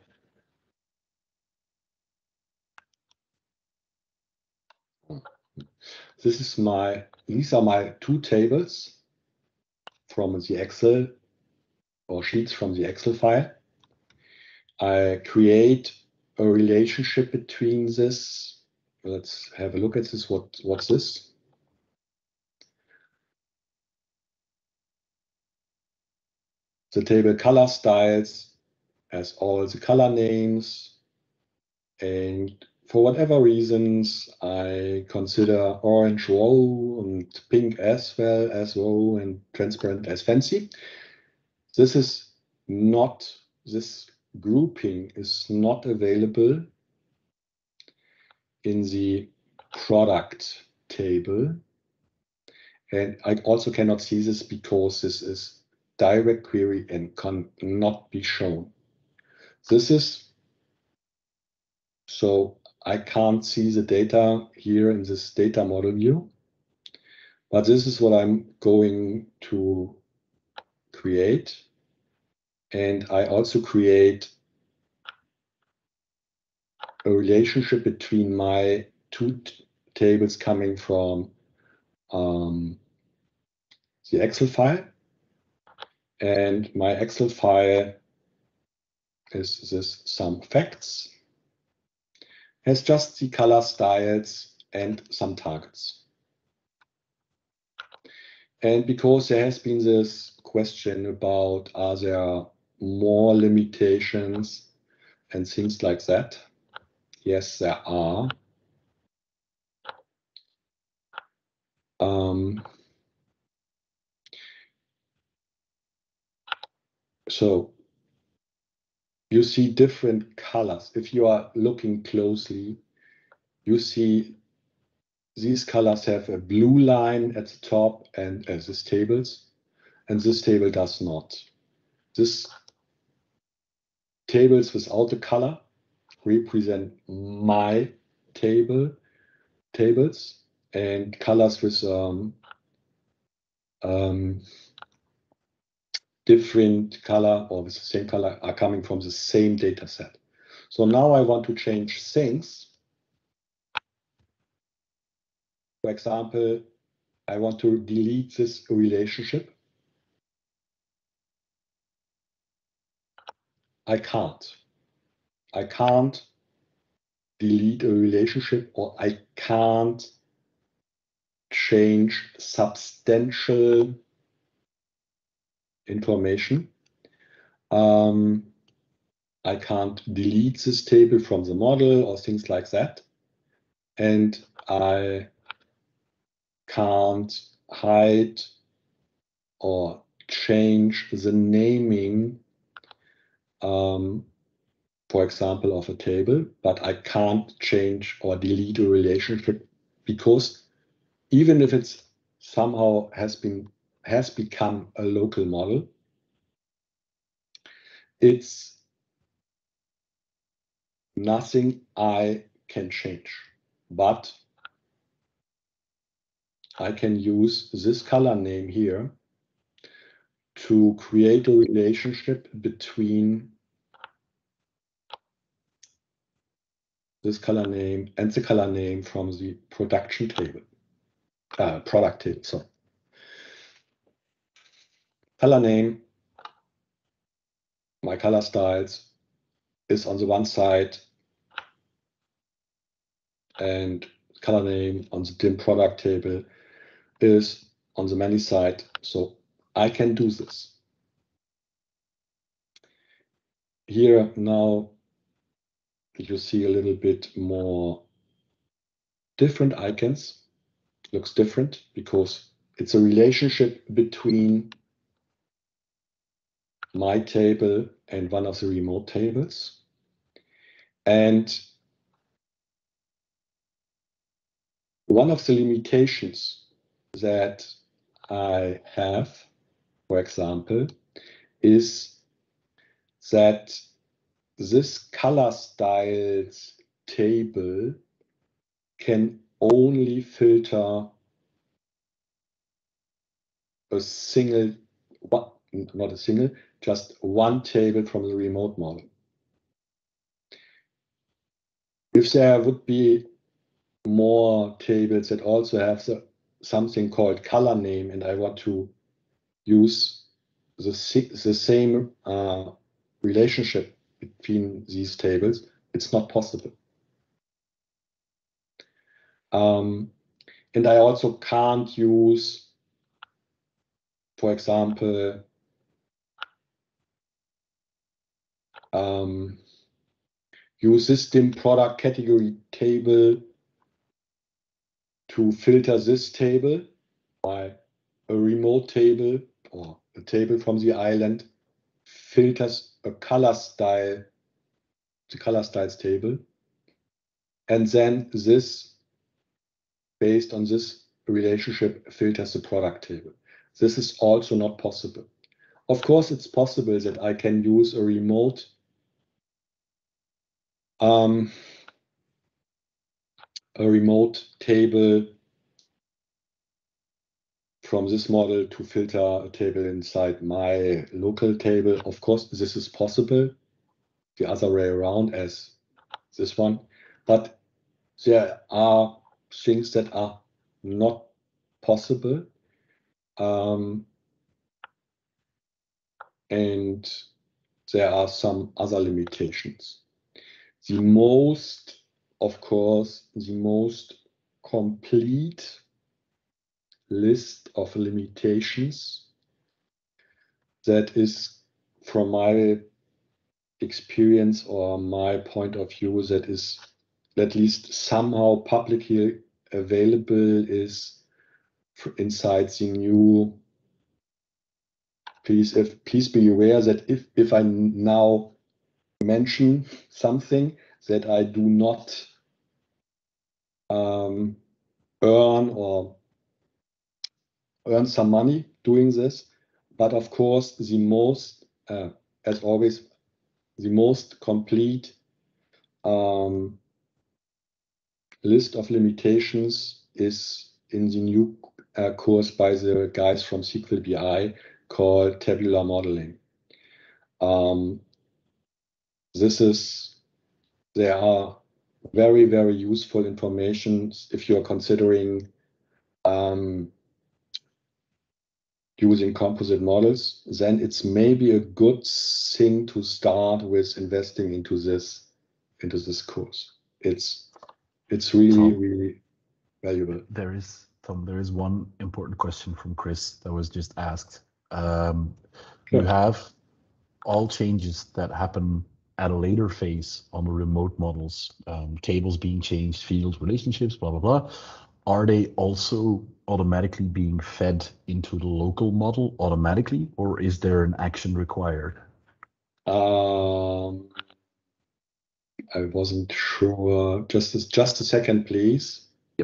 these are my 2 tables from the Excel or sheets from the Excel file. I create a relationship between this. Let's have a look at this. What's this? The table color styles has all the color names, and for whatever reasons, I consider orange row and pink as well as row and transparent as fancy. This grouping is not available in the product table. And I also cannot see this because this is direct query and cannot be shown. So I can't see the data here in this data model view, but this is what I'm going to create. And I also create a relationship between my 2 tables coming from the Excel file. And my Excel file is this some facts. Has just the color styles and some targets. And because there has been this question about are there more limitations and things like that? Yes, there are. So you see different colors. If you are looking closely, you see these colors have a blue line at the top and these tables, and this table does not. This tables without the color represent my tables, and colors with different color or with the same color are coming from the same data set. So now I want to change things. For example, I want to delete this relationship. I can't delete a relationship, or I can't change substantial information. I can't delete this table from the model or things like that. And I can't hide or change the naming, for example, of a table, but I can't change or delete a relationship, because even if it's somehow has become a local model, it's nothing I can change. But I can use this color name here to create a relationship between this color name and the color name from the production table, product table, sorry. Color name, my color styles is on the one side, and color name on the DIM product table is on the many side. So I can do this. Here now you see a little bit more different icons. Looks different because it's a relationship between my table and one of the remote tables. And one of the limitations that I have, for example, is that this color styles table can only filter a single, not a single, just one table from the remote model. If there would be more tables that also have something called color name, and I want to use the same relationship between these tables, it's not possible. And I also can't use, for example, use this DIM product category table to filter this table, while a remote table or a table from the island filters a color style, the color styles table, and then this, based on this relationship, filters the product table. This is also not possible. Of course, it's possible that I can use a remote table from this model to filter a table inside my local table. Of course, this is possible, the other way around as this one, but there are things that are not possible. And there are some other limitations. The most, of course, the most complete list of limitations that is, from my experience or my point of view, that is at least somehow publicly available, is inside the new. Please be aware that if I now mention something, that I do not earn some money doing this. But of course, the most, as always, the most complete list of limitations is in the new course by the guys from SQL BI. called tabular modeling. There are very, very useful information if you are considering using composite models. Then it's maybe a good thing to start with investing into this course. It's really, really valuable. There is one important question from Chris that was just asked. You have all changes that happen at a later phase on the remote models, tables being changed, fields, relationships, blah, blah, blah. Are they also automatically being fed into the local model automatically, or is there an action required? I wasn't sure. Just a second, please. Yep.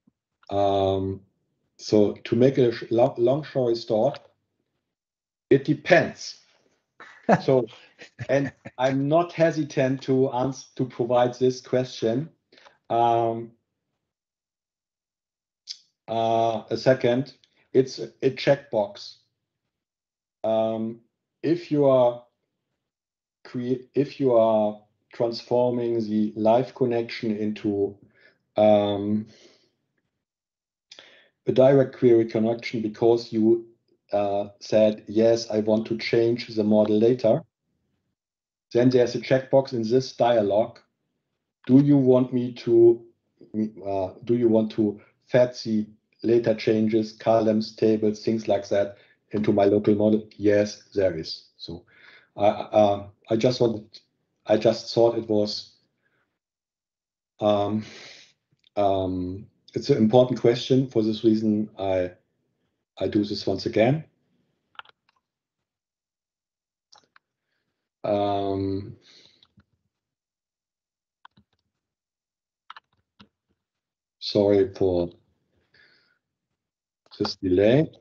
So to make a long story short, it depends. So, and I'm not hesitant to provide this question. A second, it's a checkbox. If you are transforming the live connection into a direct query connection because you said, yes, I want to change the model later, then there's a checkbox in this dialog. Do you want to fed the later changes, columns, tables, things like that into my local model? Yes, there is. So I just thought it was it's an important question. For this reason, I do this once again. Sorry for this delay.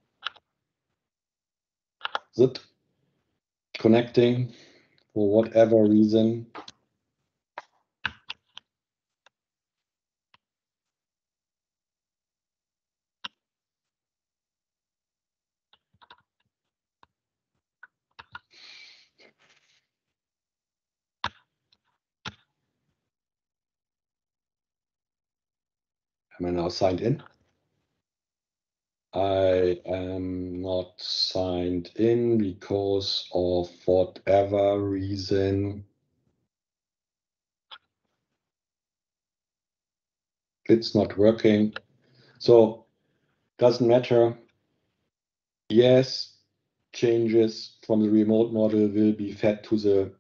Is it connecting for whatever reason? Am I now signed in? I am not signed in because of whatever reason. It's not working. So doesn't matter. Yes, changes from the remote model will be fed to the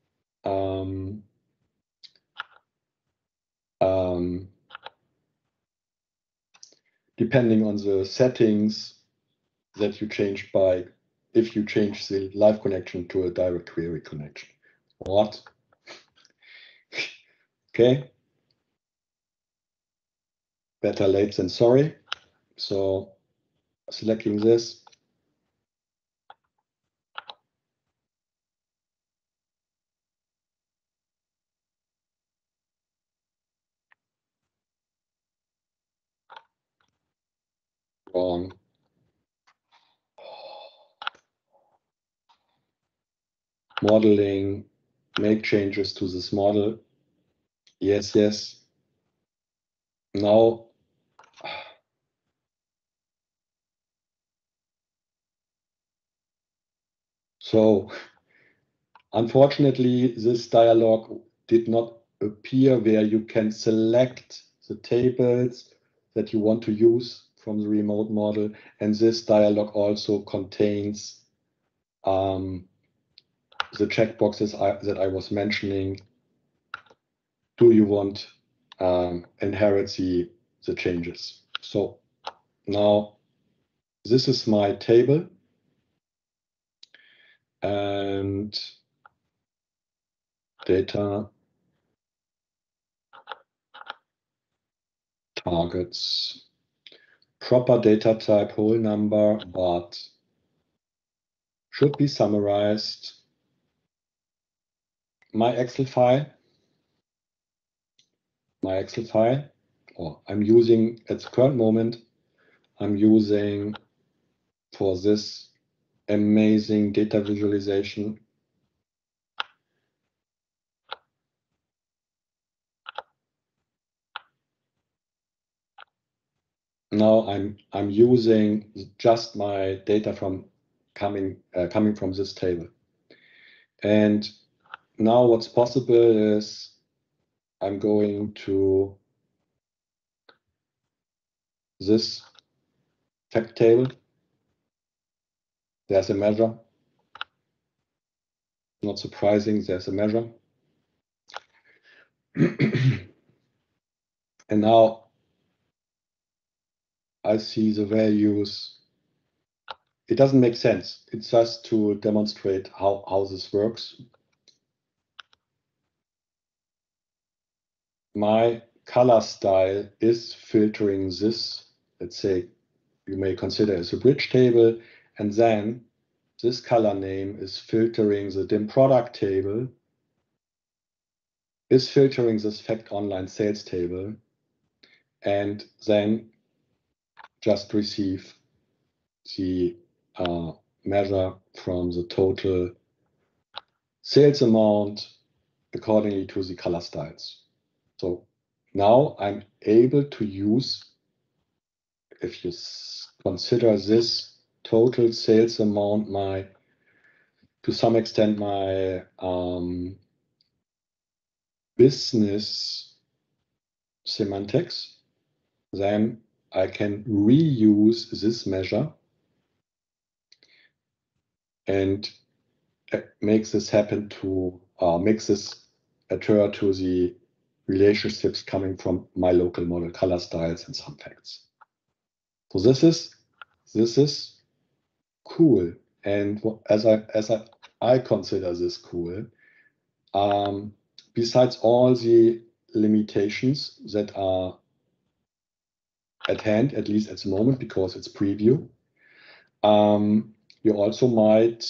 depending on the settings that you change if you change the live connection to a direct query connection. What? Okay. Better late than sorry. So selecting this. Wrong. Modeling, make changes to this model. Yes, yes. Now, so unfortunately, this dialog did not appear where you can select the tables that you want to use from the remote model. And this dialog also contains the checkboxes that I was mentioning. Do you want inherit the changes? So now this is my table. And data targets, proper data type, whole number, but should be summarized. My Excel file, or I'm using at the current moment, I'm using for this amazing data visualization. Now I'm using just my data from coming from this table. And now what's possible is I'm going to this fact table. There's a measure. Not surprising, there's a measure. And now I see the values. It doesn't make sense. It's just to demonstrate how this works. My color style is filtering this, let's say, you may consider as a bridge table, and then this color name is filtering the dim product table, is filtering this fact online sales table, and then just receive the measure from the total sales amount accordingly to the color styles. So now I'm able to use, if you consider this total sales amount, to some extent my business semantics, then I can reuse this measure and make this happen to make this occur to the relationships coming from my local model color styles and some facts. So this is cool, and as I consider this cool. Besides all the limitations that are at hand, at least at the moment, because it's preview, you also might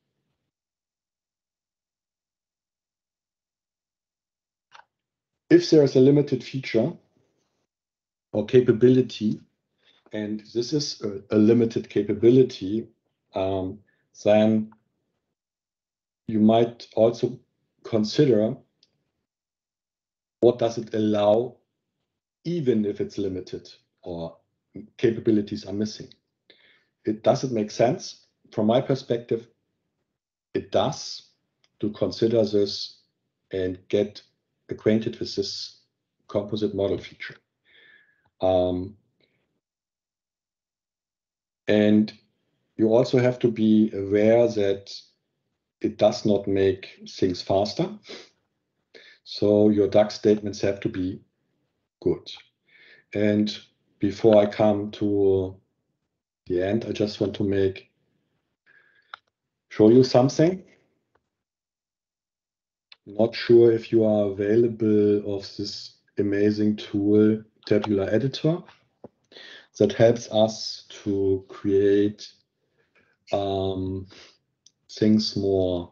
if there is a limited feature or capability, and this is a limited capability, then you might also consider what does it allow, even if it's limited or capabilities are missing. Does it make sense? From my perspective, it does, to consider this and get acquainted with this composite model feature. And you also have to be aware that it does not make things faster. So your DAX statements have to be good. And before I come to the end, I just want to show you something. Not sure if you are available of this amazing tool, Tabular Editor, that helps us to create things more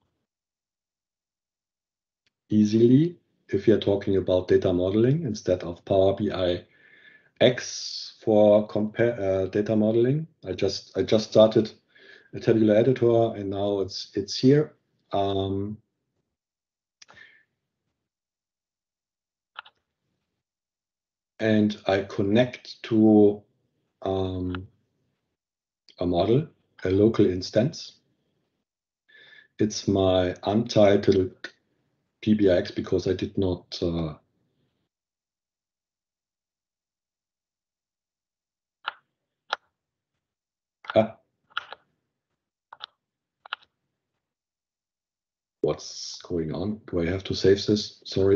easily if you're talking about data modeling instead of Power BI X for data modeling. I just started a Tabular Editor, and now it's here. And I connect to a model, a local instance. It's my untitled PBIX because I did not what's going on? Do I have to save this? Sorry.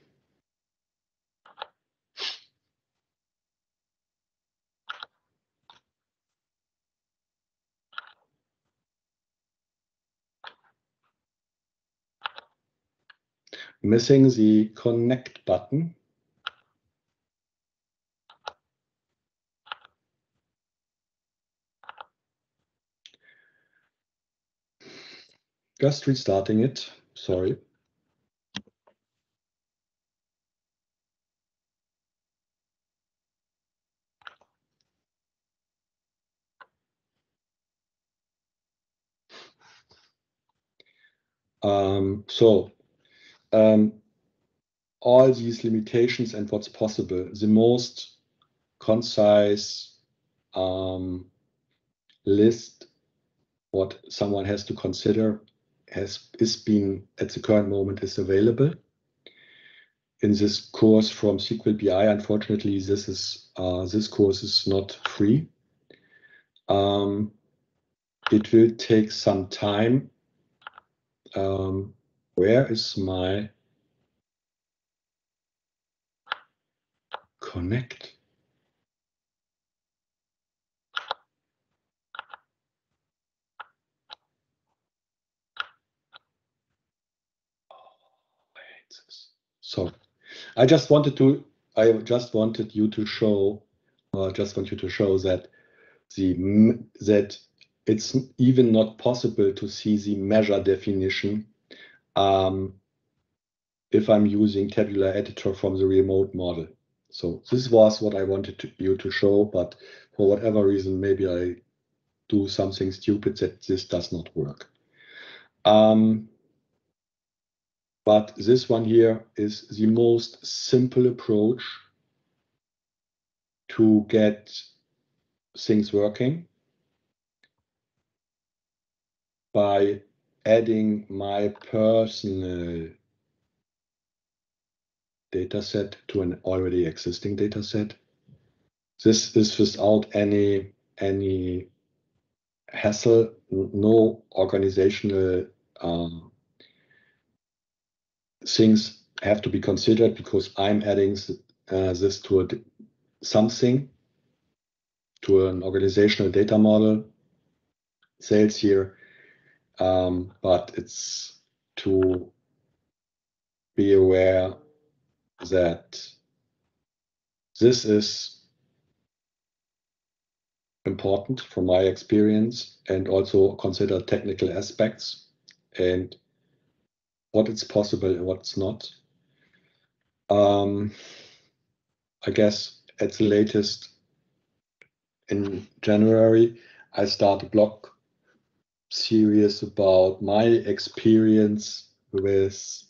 Missing the connect button. Just restarting it. Sorry. All these limitations and what's possible, the most concise list what someone has to consider is being at the current moment is available in this course from SQL BI. Unfortunately, this course is not free. It will take some time. Where is my connect? So I just wanted you to show, that that it's even not possible to see the measure definition if I'm using tabular editor from the remote model. So this was what I wanted you to show, but for whatever reason, maybe I do something stupid that this does not work. But this one here is the most simple approach to get things working by adding my personal data set to an already existing data set. This is without any hassle, no organizational things have to be considered because I'm adding this to something, to an organizational data model, sales here, but it's to be aware that this is important from my experience, and also consider technical aspects and what is possible and what's not. I guess at the latest in January, I start a blog series about my experience with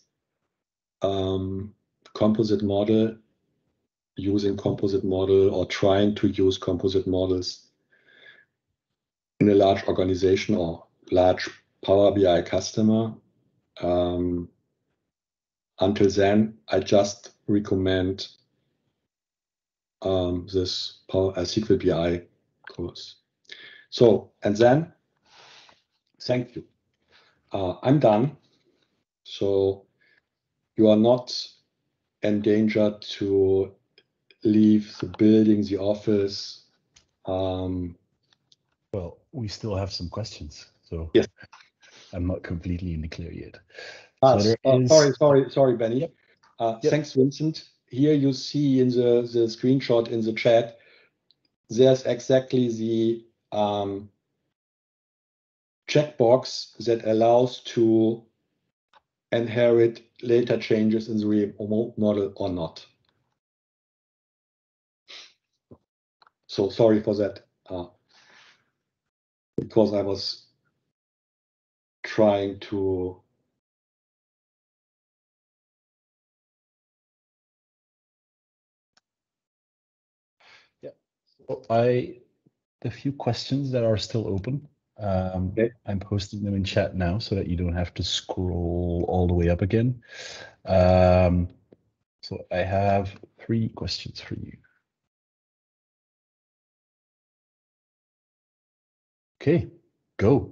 composite model, using composite model or trying to use composite models in a large organization or large Power BI customer. Until then, I just recommend this SQL BI course. So, and then, thank you. I'm done. So you are not endangered to leave the building, the office. Well, we still have some questions, so yes. I'm not completely in the clear yet. Sorry, Benny. Yep. Thanks, Vincent. Here you see in the screenshot in the chat, there's exactly the checkbox that allows to inherit later changes in the remote model or not. So sorry for that, because I was trying to the few questions that are still open, okay. I'm posting them in chat now so that you don't have to scroll all the way up again. So I have 3 questions for you. Okay, go.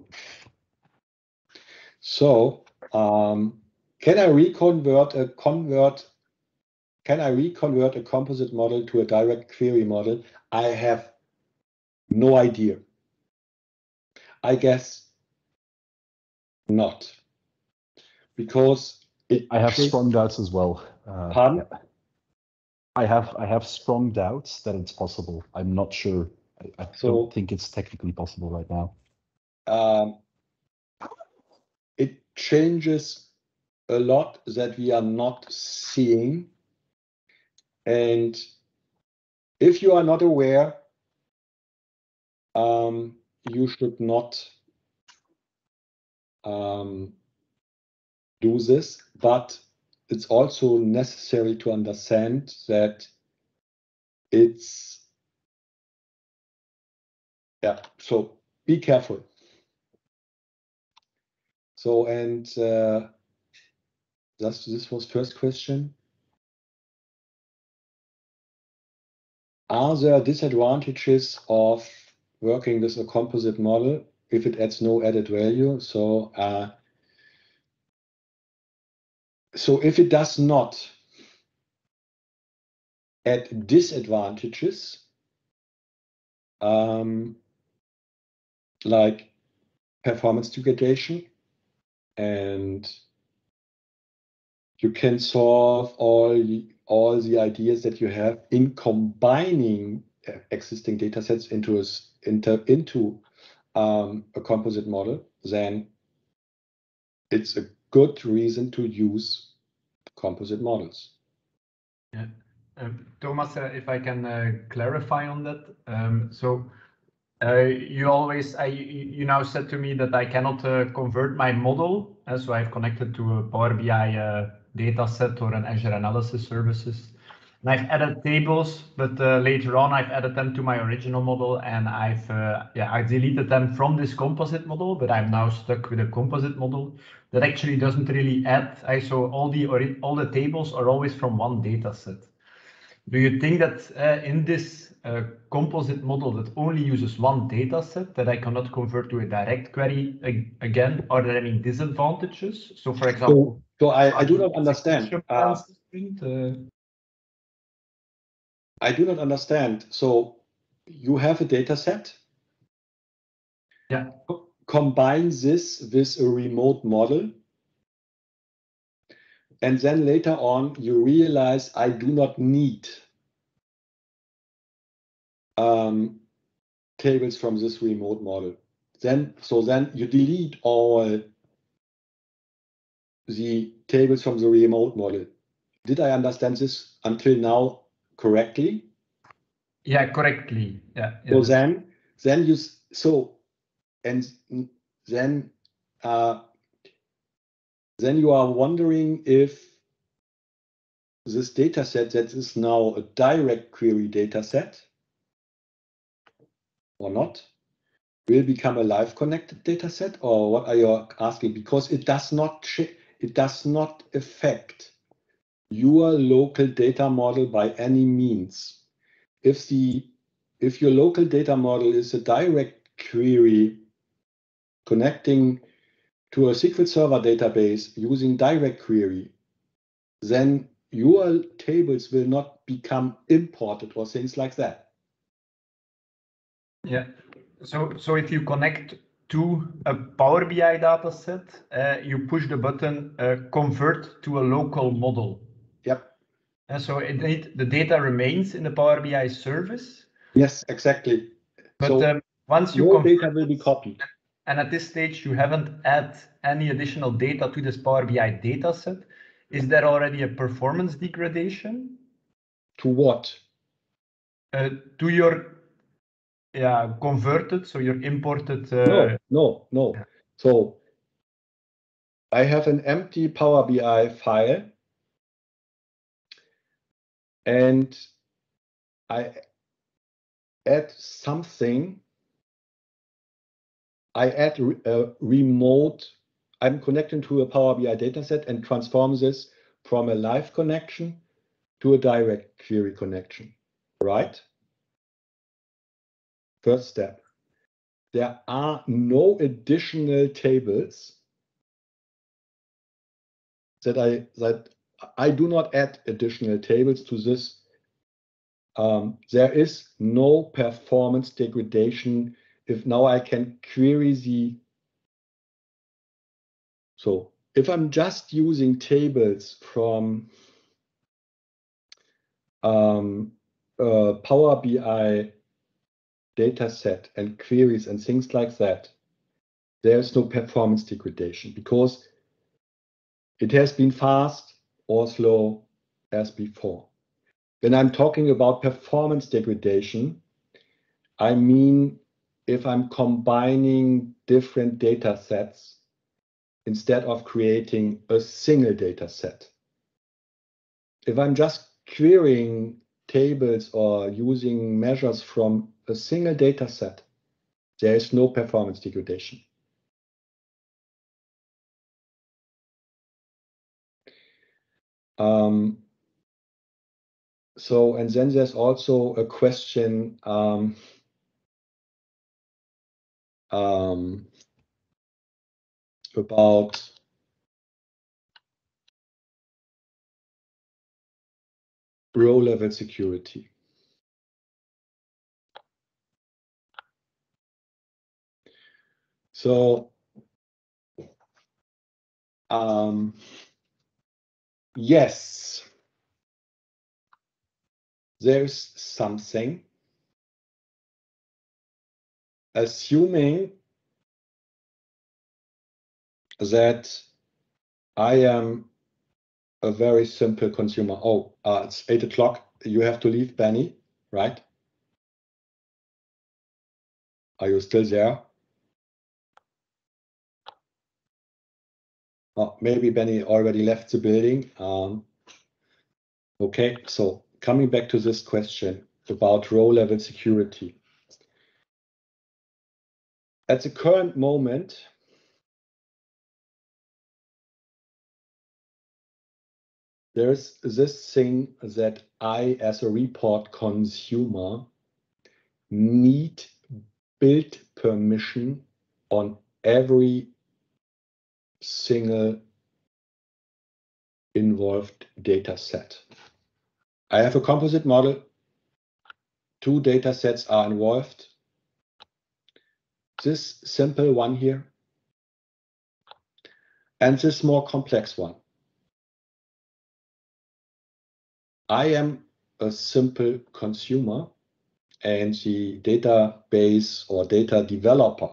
So can I reconvert a composite model to a direct query model? I have no idea. I guess not, because I have strong doubts as well. Pardon? Yeah. I have strong doubts that it's possible. I'm not sure. I don't think it's technically possible right now. It changes a lot that we are not seeing, and if you are not aware, you should not do this, but it's also necessary to understand that it's, yeah, so be careful. So, and this was first question. Are there disadvantages of working with a composite model if it adds no added value? So, so if it does not add disadvantages, like performance degradation, and you can solve all the ideas that you have in combining existing data sets into a composite model, then it's a good reason to use composite models. Yeah. Thomas, if I can clarify on that. You now said to me that I cannot convert my model, so I've connected to a Power BI data set or an Azure Analysis Services. And I've added tables, but later on I've added them to my original model, and I've deleted them from this composite model, but I'm now stuck with a composite model that actually doesn't really add. So all the tables are always from one data set. Do you think that in this composite model that only uses one data set that I cannot convert to a direct query again, are there any disadvantages? So for example, I do not understand. I do not understand. So you have a data set. Yeah. Combine this with a remote model. And then later on, you realize I do not need tables from this remote model. Then you delete all the tables from the remote model. Did I understand this until now correctly? Yeah, correctly. Yeah. So then you are wondering if this data set that is now a direct query data set or not will become a live connected data set, or what are you asking? Because it does not affect your local data model by any means. If your local data model is a direct query connecting to a SQL Server database using direct query, then your tables will not become imported or things like that. Yeah. So if you connect to a Power BI data set, you push the button convert to a local model. Yep. And so the data remains in the Power BI service. Yes, exactly. But so once you your data will be copied. And at this stage, you haven't added any additional data to this Power BI data set. Is there already a performance degradation? To what? To your converted, so your imported. No. So I have an empty Power BI file, and I add something. I add a remote. I'm connecting to a Power BI dataset and transform this from a live connection to a direct query connection, right? First step. There are no additional tables that I do not add additional tables to this. There is no performance degradation if now I can query the. So if I'm just using tables from Power BI data set and queries and things like that, there's no performance degradation because it has been fast or slow as before. When I'm talking about performance degradation, I mean if I'm combining different data sets instead of creating a single data set. If I'm just querying tables or using measures from a single data set, there is no performance degradation. So, and then there's also a question about row-level security. So, yes, there's something, assuming that I am a very simple consumer. Oh, it's 8 o'clock. You have to leave, Benny, right? Are you still there? Oh, maybe Benny already left the building. Okay, so coming back to this question about row-level security. At the current moment, there's this thing that I, as a report consumer, need build permission on every single involved data set. I have a composite model. 2 data sets are involved. This simple one here and this more complex one. I am a simple consumer and the database or data developer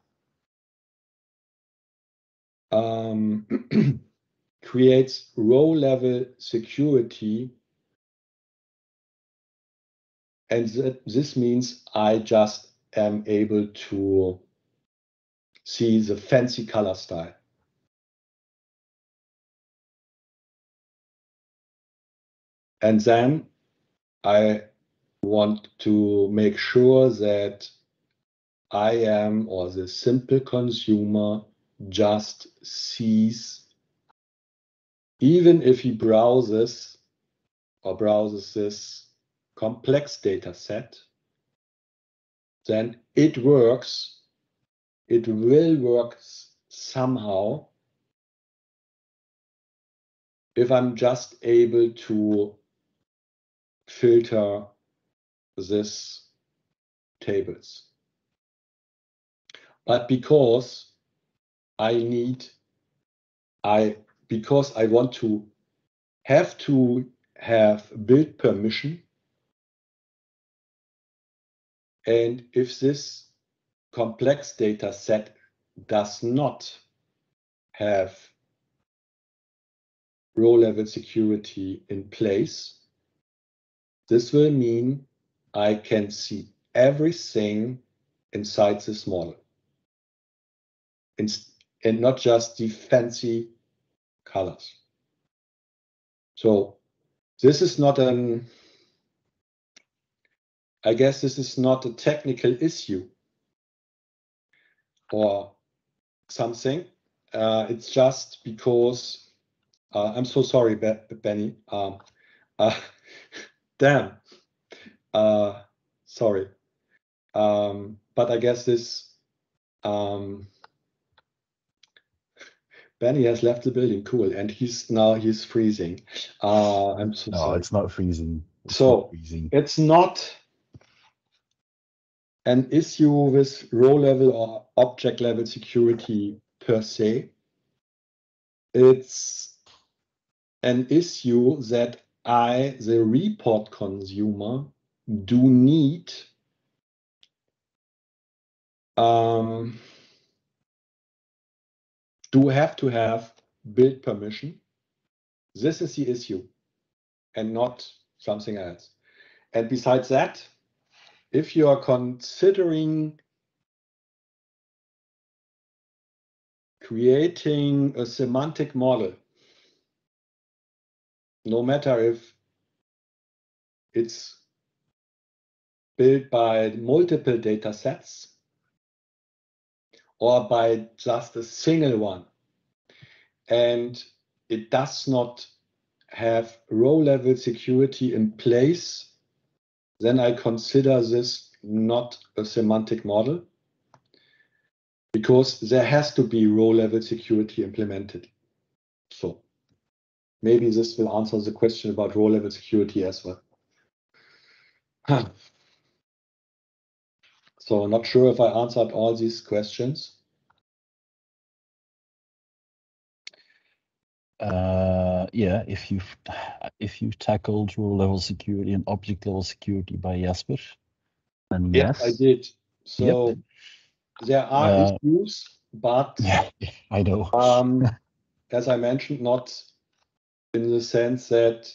creates row-level security, and this means I just am able to see the fancy color style. And then I want to make sure that I am, or the simple consumer, just sees, even if he browses this complex data set, then it works. It will work somehow if I'm just able to filter these tables. But because I want to have build permission, and if this complex data set does not have row-level security in place, this will mean I can see everything inside this model, and not just the fancy colors. So this is not I guess this is not a technical issue or something. It's just because I'm so sorry, Benny. Damn. Sorry. But I guess this Benny has left the building. Cool, and he's freezing. I'm so sorry. No, it's not freezing. It's not an issue with row-level or object-level security per se. It's an issue that I, the report consumer, do need do have to have build permission. This is the issue and not something else. And besides that, if you are considering creating a semantic model, no matter if it's built by multiple data sets or by just a single one, and it does not have row-level security in place, then I consider this not a semantic model, because there has to be row-level security implemented. So maybe this will answer the question about row-level security as well. So not sure if I answered all these questions. Yeah, if you've tackled row-level security and object-level security by Jasper, then yes. Yes, I did. So Yep. there are issues, but yeah, I know. as I mentioned, not in the sense that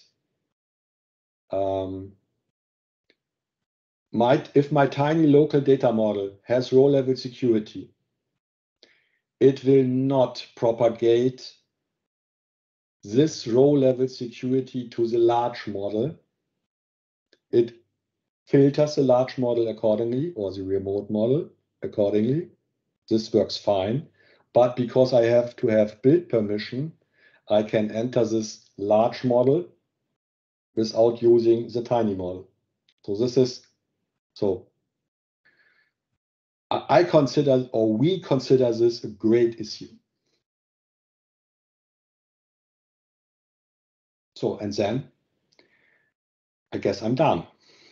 if my tiny local data model has row-level security, it will not propagate this row-level security to the large model. It filters the large model accordingly, or the remote model accordingly. This works fine. But because I have to have build permission, I can enter this large model without using the tiny model. So I consider, or we consider this a great issue. So, and then I guess I'm done.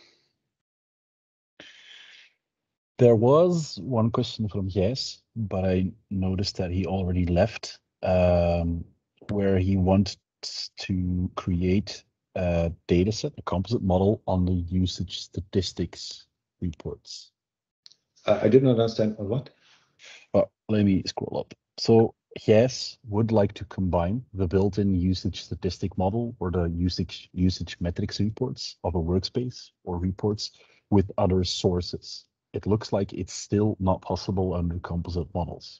There was one question from Yes, but I noticed that he already left, where he wanted to create a data set, a composite model on the usage statistics reports. I didn't understand on what. Let me scroll up. So Yes would like to combine the built-in usage statistic model or the usage metrics reports of a workspace or reports with other sources. It looks like it's still not possible under composite models.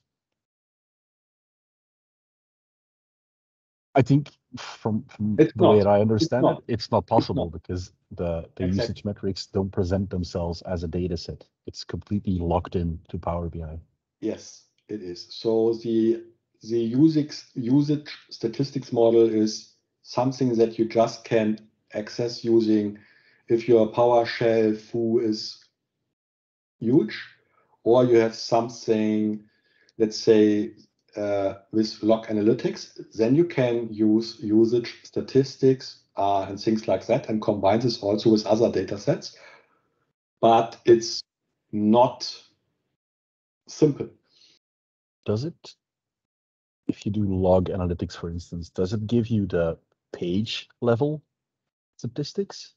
I think from the way that I understand it, it's not possible because the usage metrics don't present themselves as a data set. It's completely locked in to Power BI. Yes, it is. So the usage statistics model is something that you just can access using if your PowerShell foo is huge, or you have something, let's say, with log analytics, then you can use usage statistics and things like that, and combine this also with other data sets. But it's not simple. Does it, if you do log analytics, for instance, does it give you the page level statistics?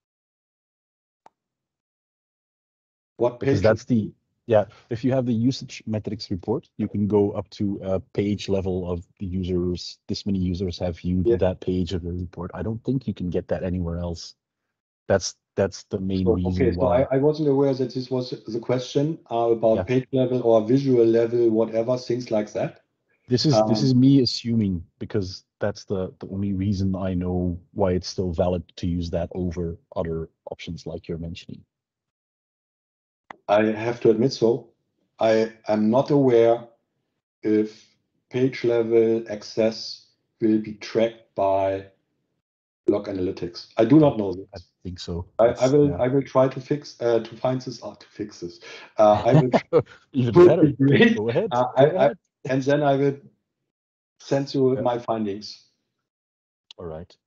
What page? Because that's the, yeah, if you have the usage metrics report, you can go up to a page level of the users. This many users have viewed that page of the report. I don't think you can get that anywhere else. That's the main reason why. So I wasn't aware that this was the question about page level or visual level, whatever, things like that. This is me assuming, because that's the only reason I know why it's still valid to use that over other options like you're mentioning. I have to admit so. I am not aware if page level access will be tracked by log analytics. I do not know this. I think so. I will try to find this out, to fix this. I will even better. Go ahead. And then I will send you my findings. All right.